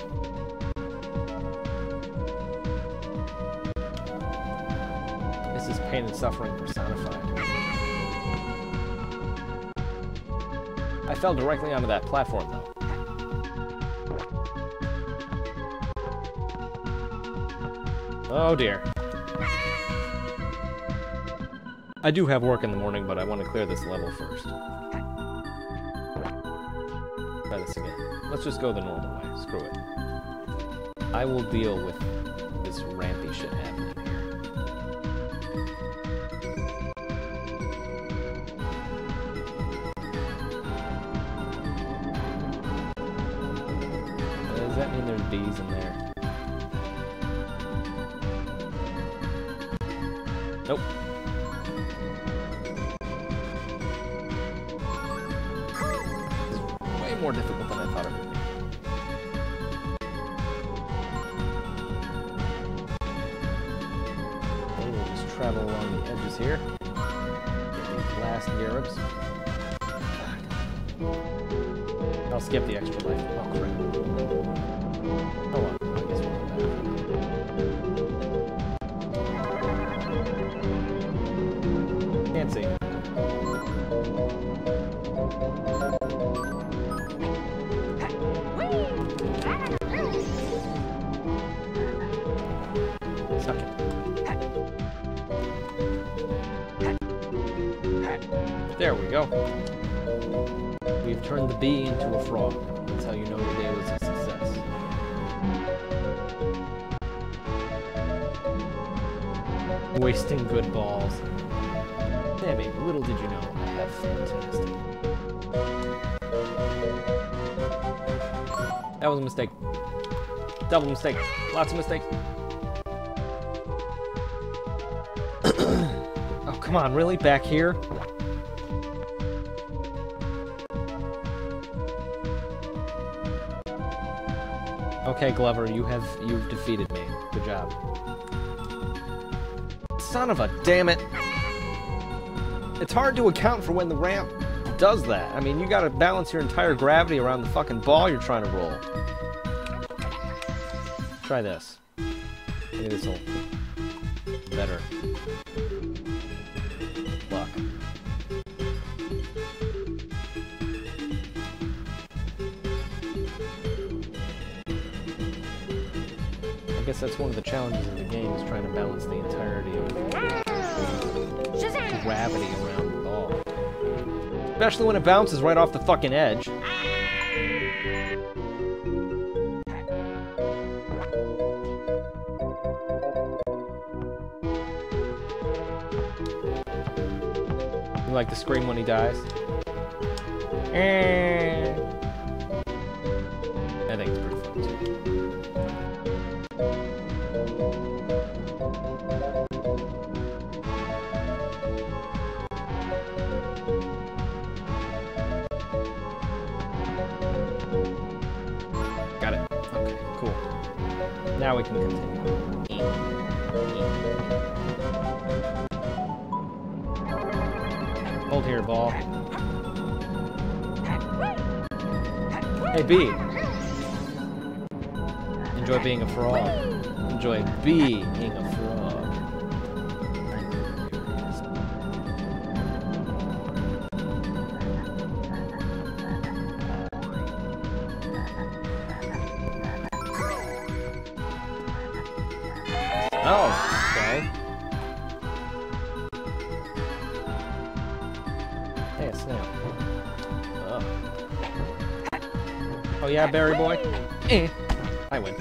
S1: This is pain and suffering personified. I fell directly onto that platform though. Oh dear. I do have work in the morning, but I want to clear this level first. Try this again. Let's just go the normal way. Screw it. I will deal with this rampy shit happening here. Does that mean there's bees in there? Nope. This is way more difficult than I thought it would be. Okay, we'll just travel along the edges here. Get these last Garibs. I'll skip the extra life. Oh crap. Oh well, I guess we'll come back. Can't see. Suck it. There we go. We've turned the bee into a frog. That's how you know your day was a success. Wasting good balls. Yeah, baby, little did you know, I have fantastic. That was a mistake. Double mistake. Lots of mistakes. Oh, come on, really? Back here? Okay, Glover, you've defeated me. Good job. Son of a damn it. It's hard to account for when the ramp does that. I mean, you gotta balance your entire gravity around the fucking ball you're trying to roll. Try this. Maybe this'll better luck. I guess that's one of the challenges of the game, is trying to balance the entirety of gravity around the ball. Especially when it bounces right off the fucking edge. You like the scream when he dies? I think it's pretty fun too. Now we can continue. Hold here, ball. Hey, B. Enjoy being a frog. Enjoy being a frog. Oh, okay. Hey, a snail. Oh. Oh yeah, Berry Boy? I win.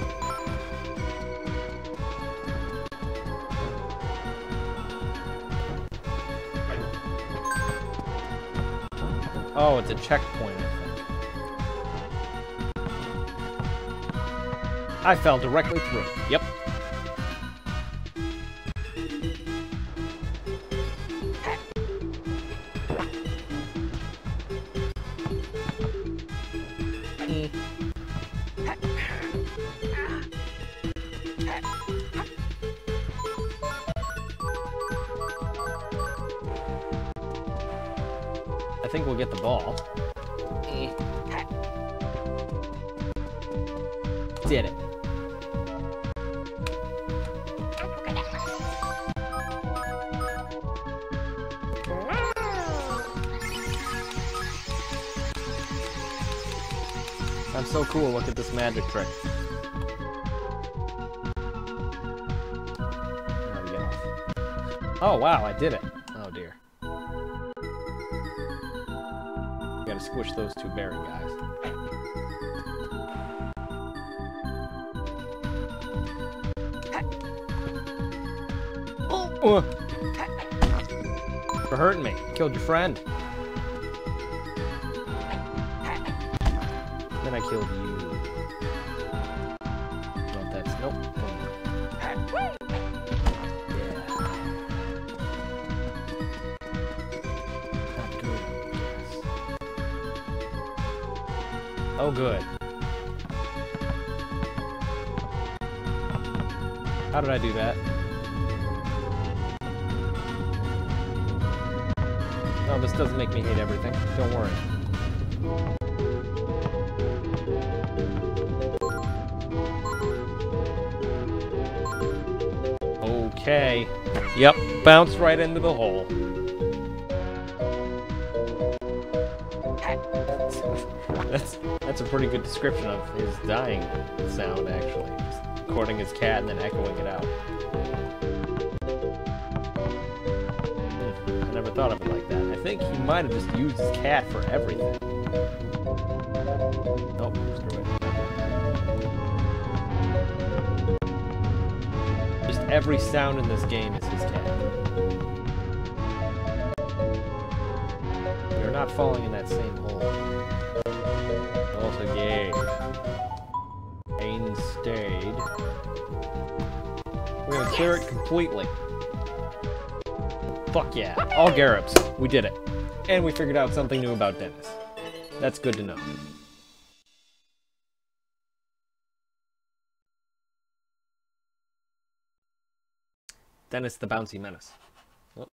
S1: Oh, it's a checkpoint, I think. I fell directly through. Yep. I think we'll get the ball. Did it. I'm so cool, look at this magic trick. How do we get off? Oh wow, I did it. Oh dear. Gotta squish those two berry guys. Oh! For hurting me. Killed your friend. Then I killed you. No, that's... Nope. Yeah. Not good. Oh, good. How did I do that? No, this doesn't make me hate everything. Don't worry. Okay. Yep, bounced right into the hole. That's a pretty good description of his dying sound, actually. Just recording his cat and then echoing it out. I never thought of it like that. I think he might have just used his cat for everything. Nope, screw it. Just every sound in this game is his cat. You're not falling in that same hole. Also gay. Instead, we're gonna clear it completely. Fuck yeah. All Garrops. We did it. And we figured out something new about Dennis. That's good to know. Dennis the Bouncy Menace. Oh.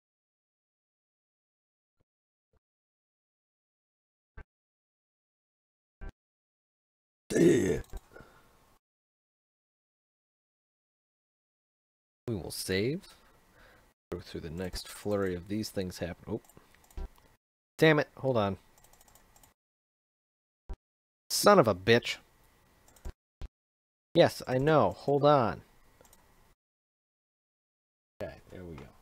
S3: Yeah.
S1: We will save. Go through the next flurry of these things happen. Oh. Damn it. Hold on. Son of a bitch. Yes, I know. Hold on. Okay, there we go.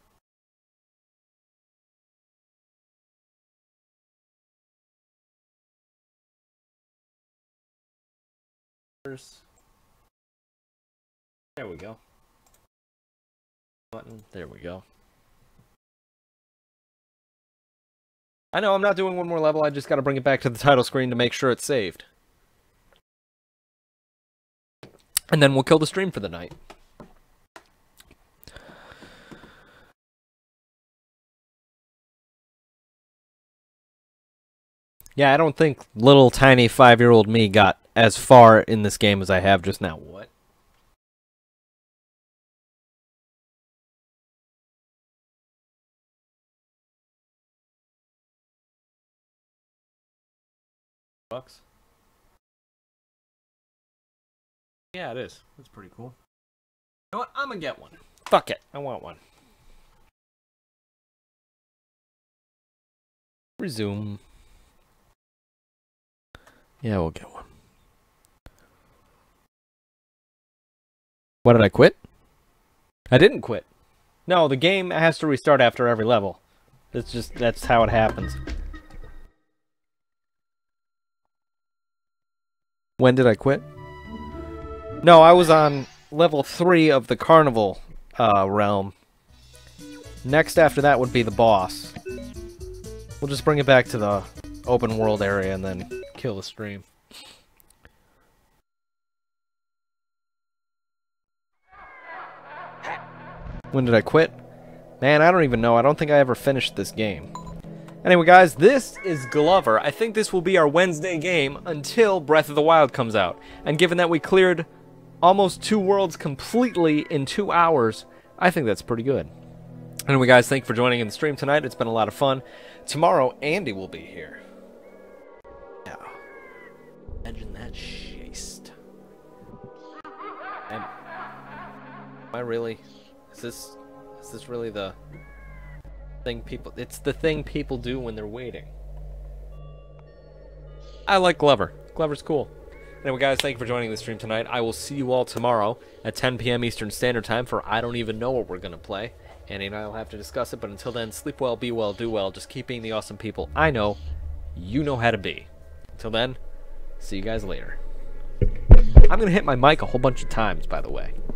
S1: There we go. Button. There we go. I know, I'm not doing one more level, I just gotta bring it back to the title screen to make sure it's saved. And then we'll kill the stream for the night. Yeah, I don't think little tiny 5-year-old me got as far in this game as I have just now. What? Bucks. Yeah, it is. That's pretty cool. You know what? I'm gonna get one. Fuck it. I want one. Resume. Yeah, we'll get one. What, did I quit? I didn't quit. No, the game has to restart after every level. That's how it happens. When did I quit? No, I was on level 3 of the carnival realm. Next after that would be the boss. We'll just bring it back to the open world area and then kill the stream. When did I quit? Man, I don't even know. I don't think I ever finished this game. Anyway, guys, this is Glover. I think this will be our Wednesday game until Breath of the Wild comes out. And given that we cleared almost 2 worlds completely in 2 hours, I think that's pretty good. Anyway, guys, thank you for joining in the stream tonight. It's been a lot of fun. Tomorrow, Andy will be here. Yeah. Imagine that shist. Am I really... Is this really the thing people... It's the thing people do when they're waiting. I like Glover. Glover's cool. Anyway, guys, thank you for joining the stream tonight. I will see you all tomorrow at 10 p.m. Eastern Standard Time for I don't even know what we're going to play. Andy and I will have to discuss it, but until then, sleep well, be well, do well. Just keep being the awesome people I know you know how to be. Until then, see you guys later. I'm going to hit my mic a whole bunch of times, by the way.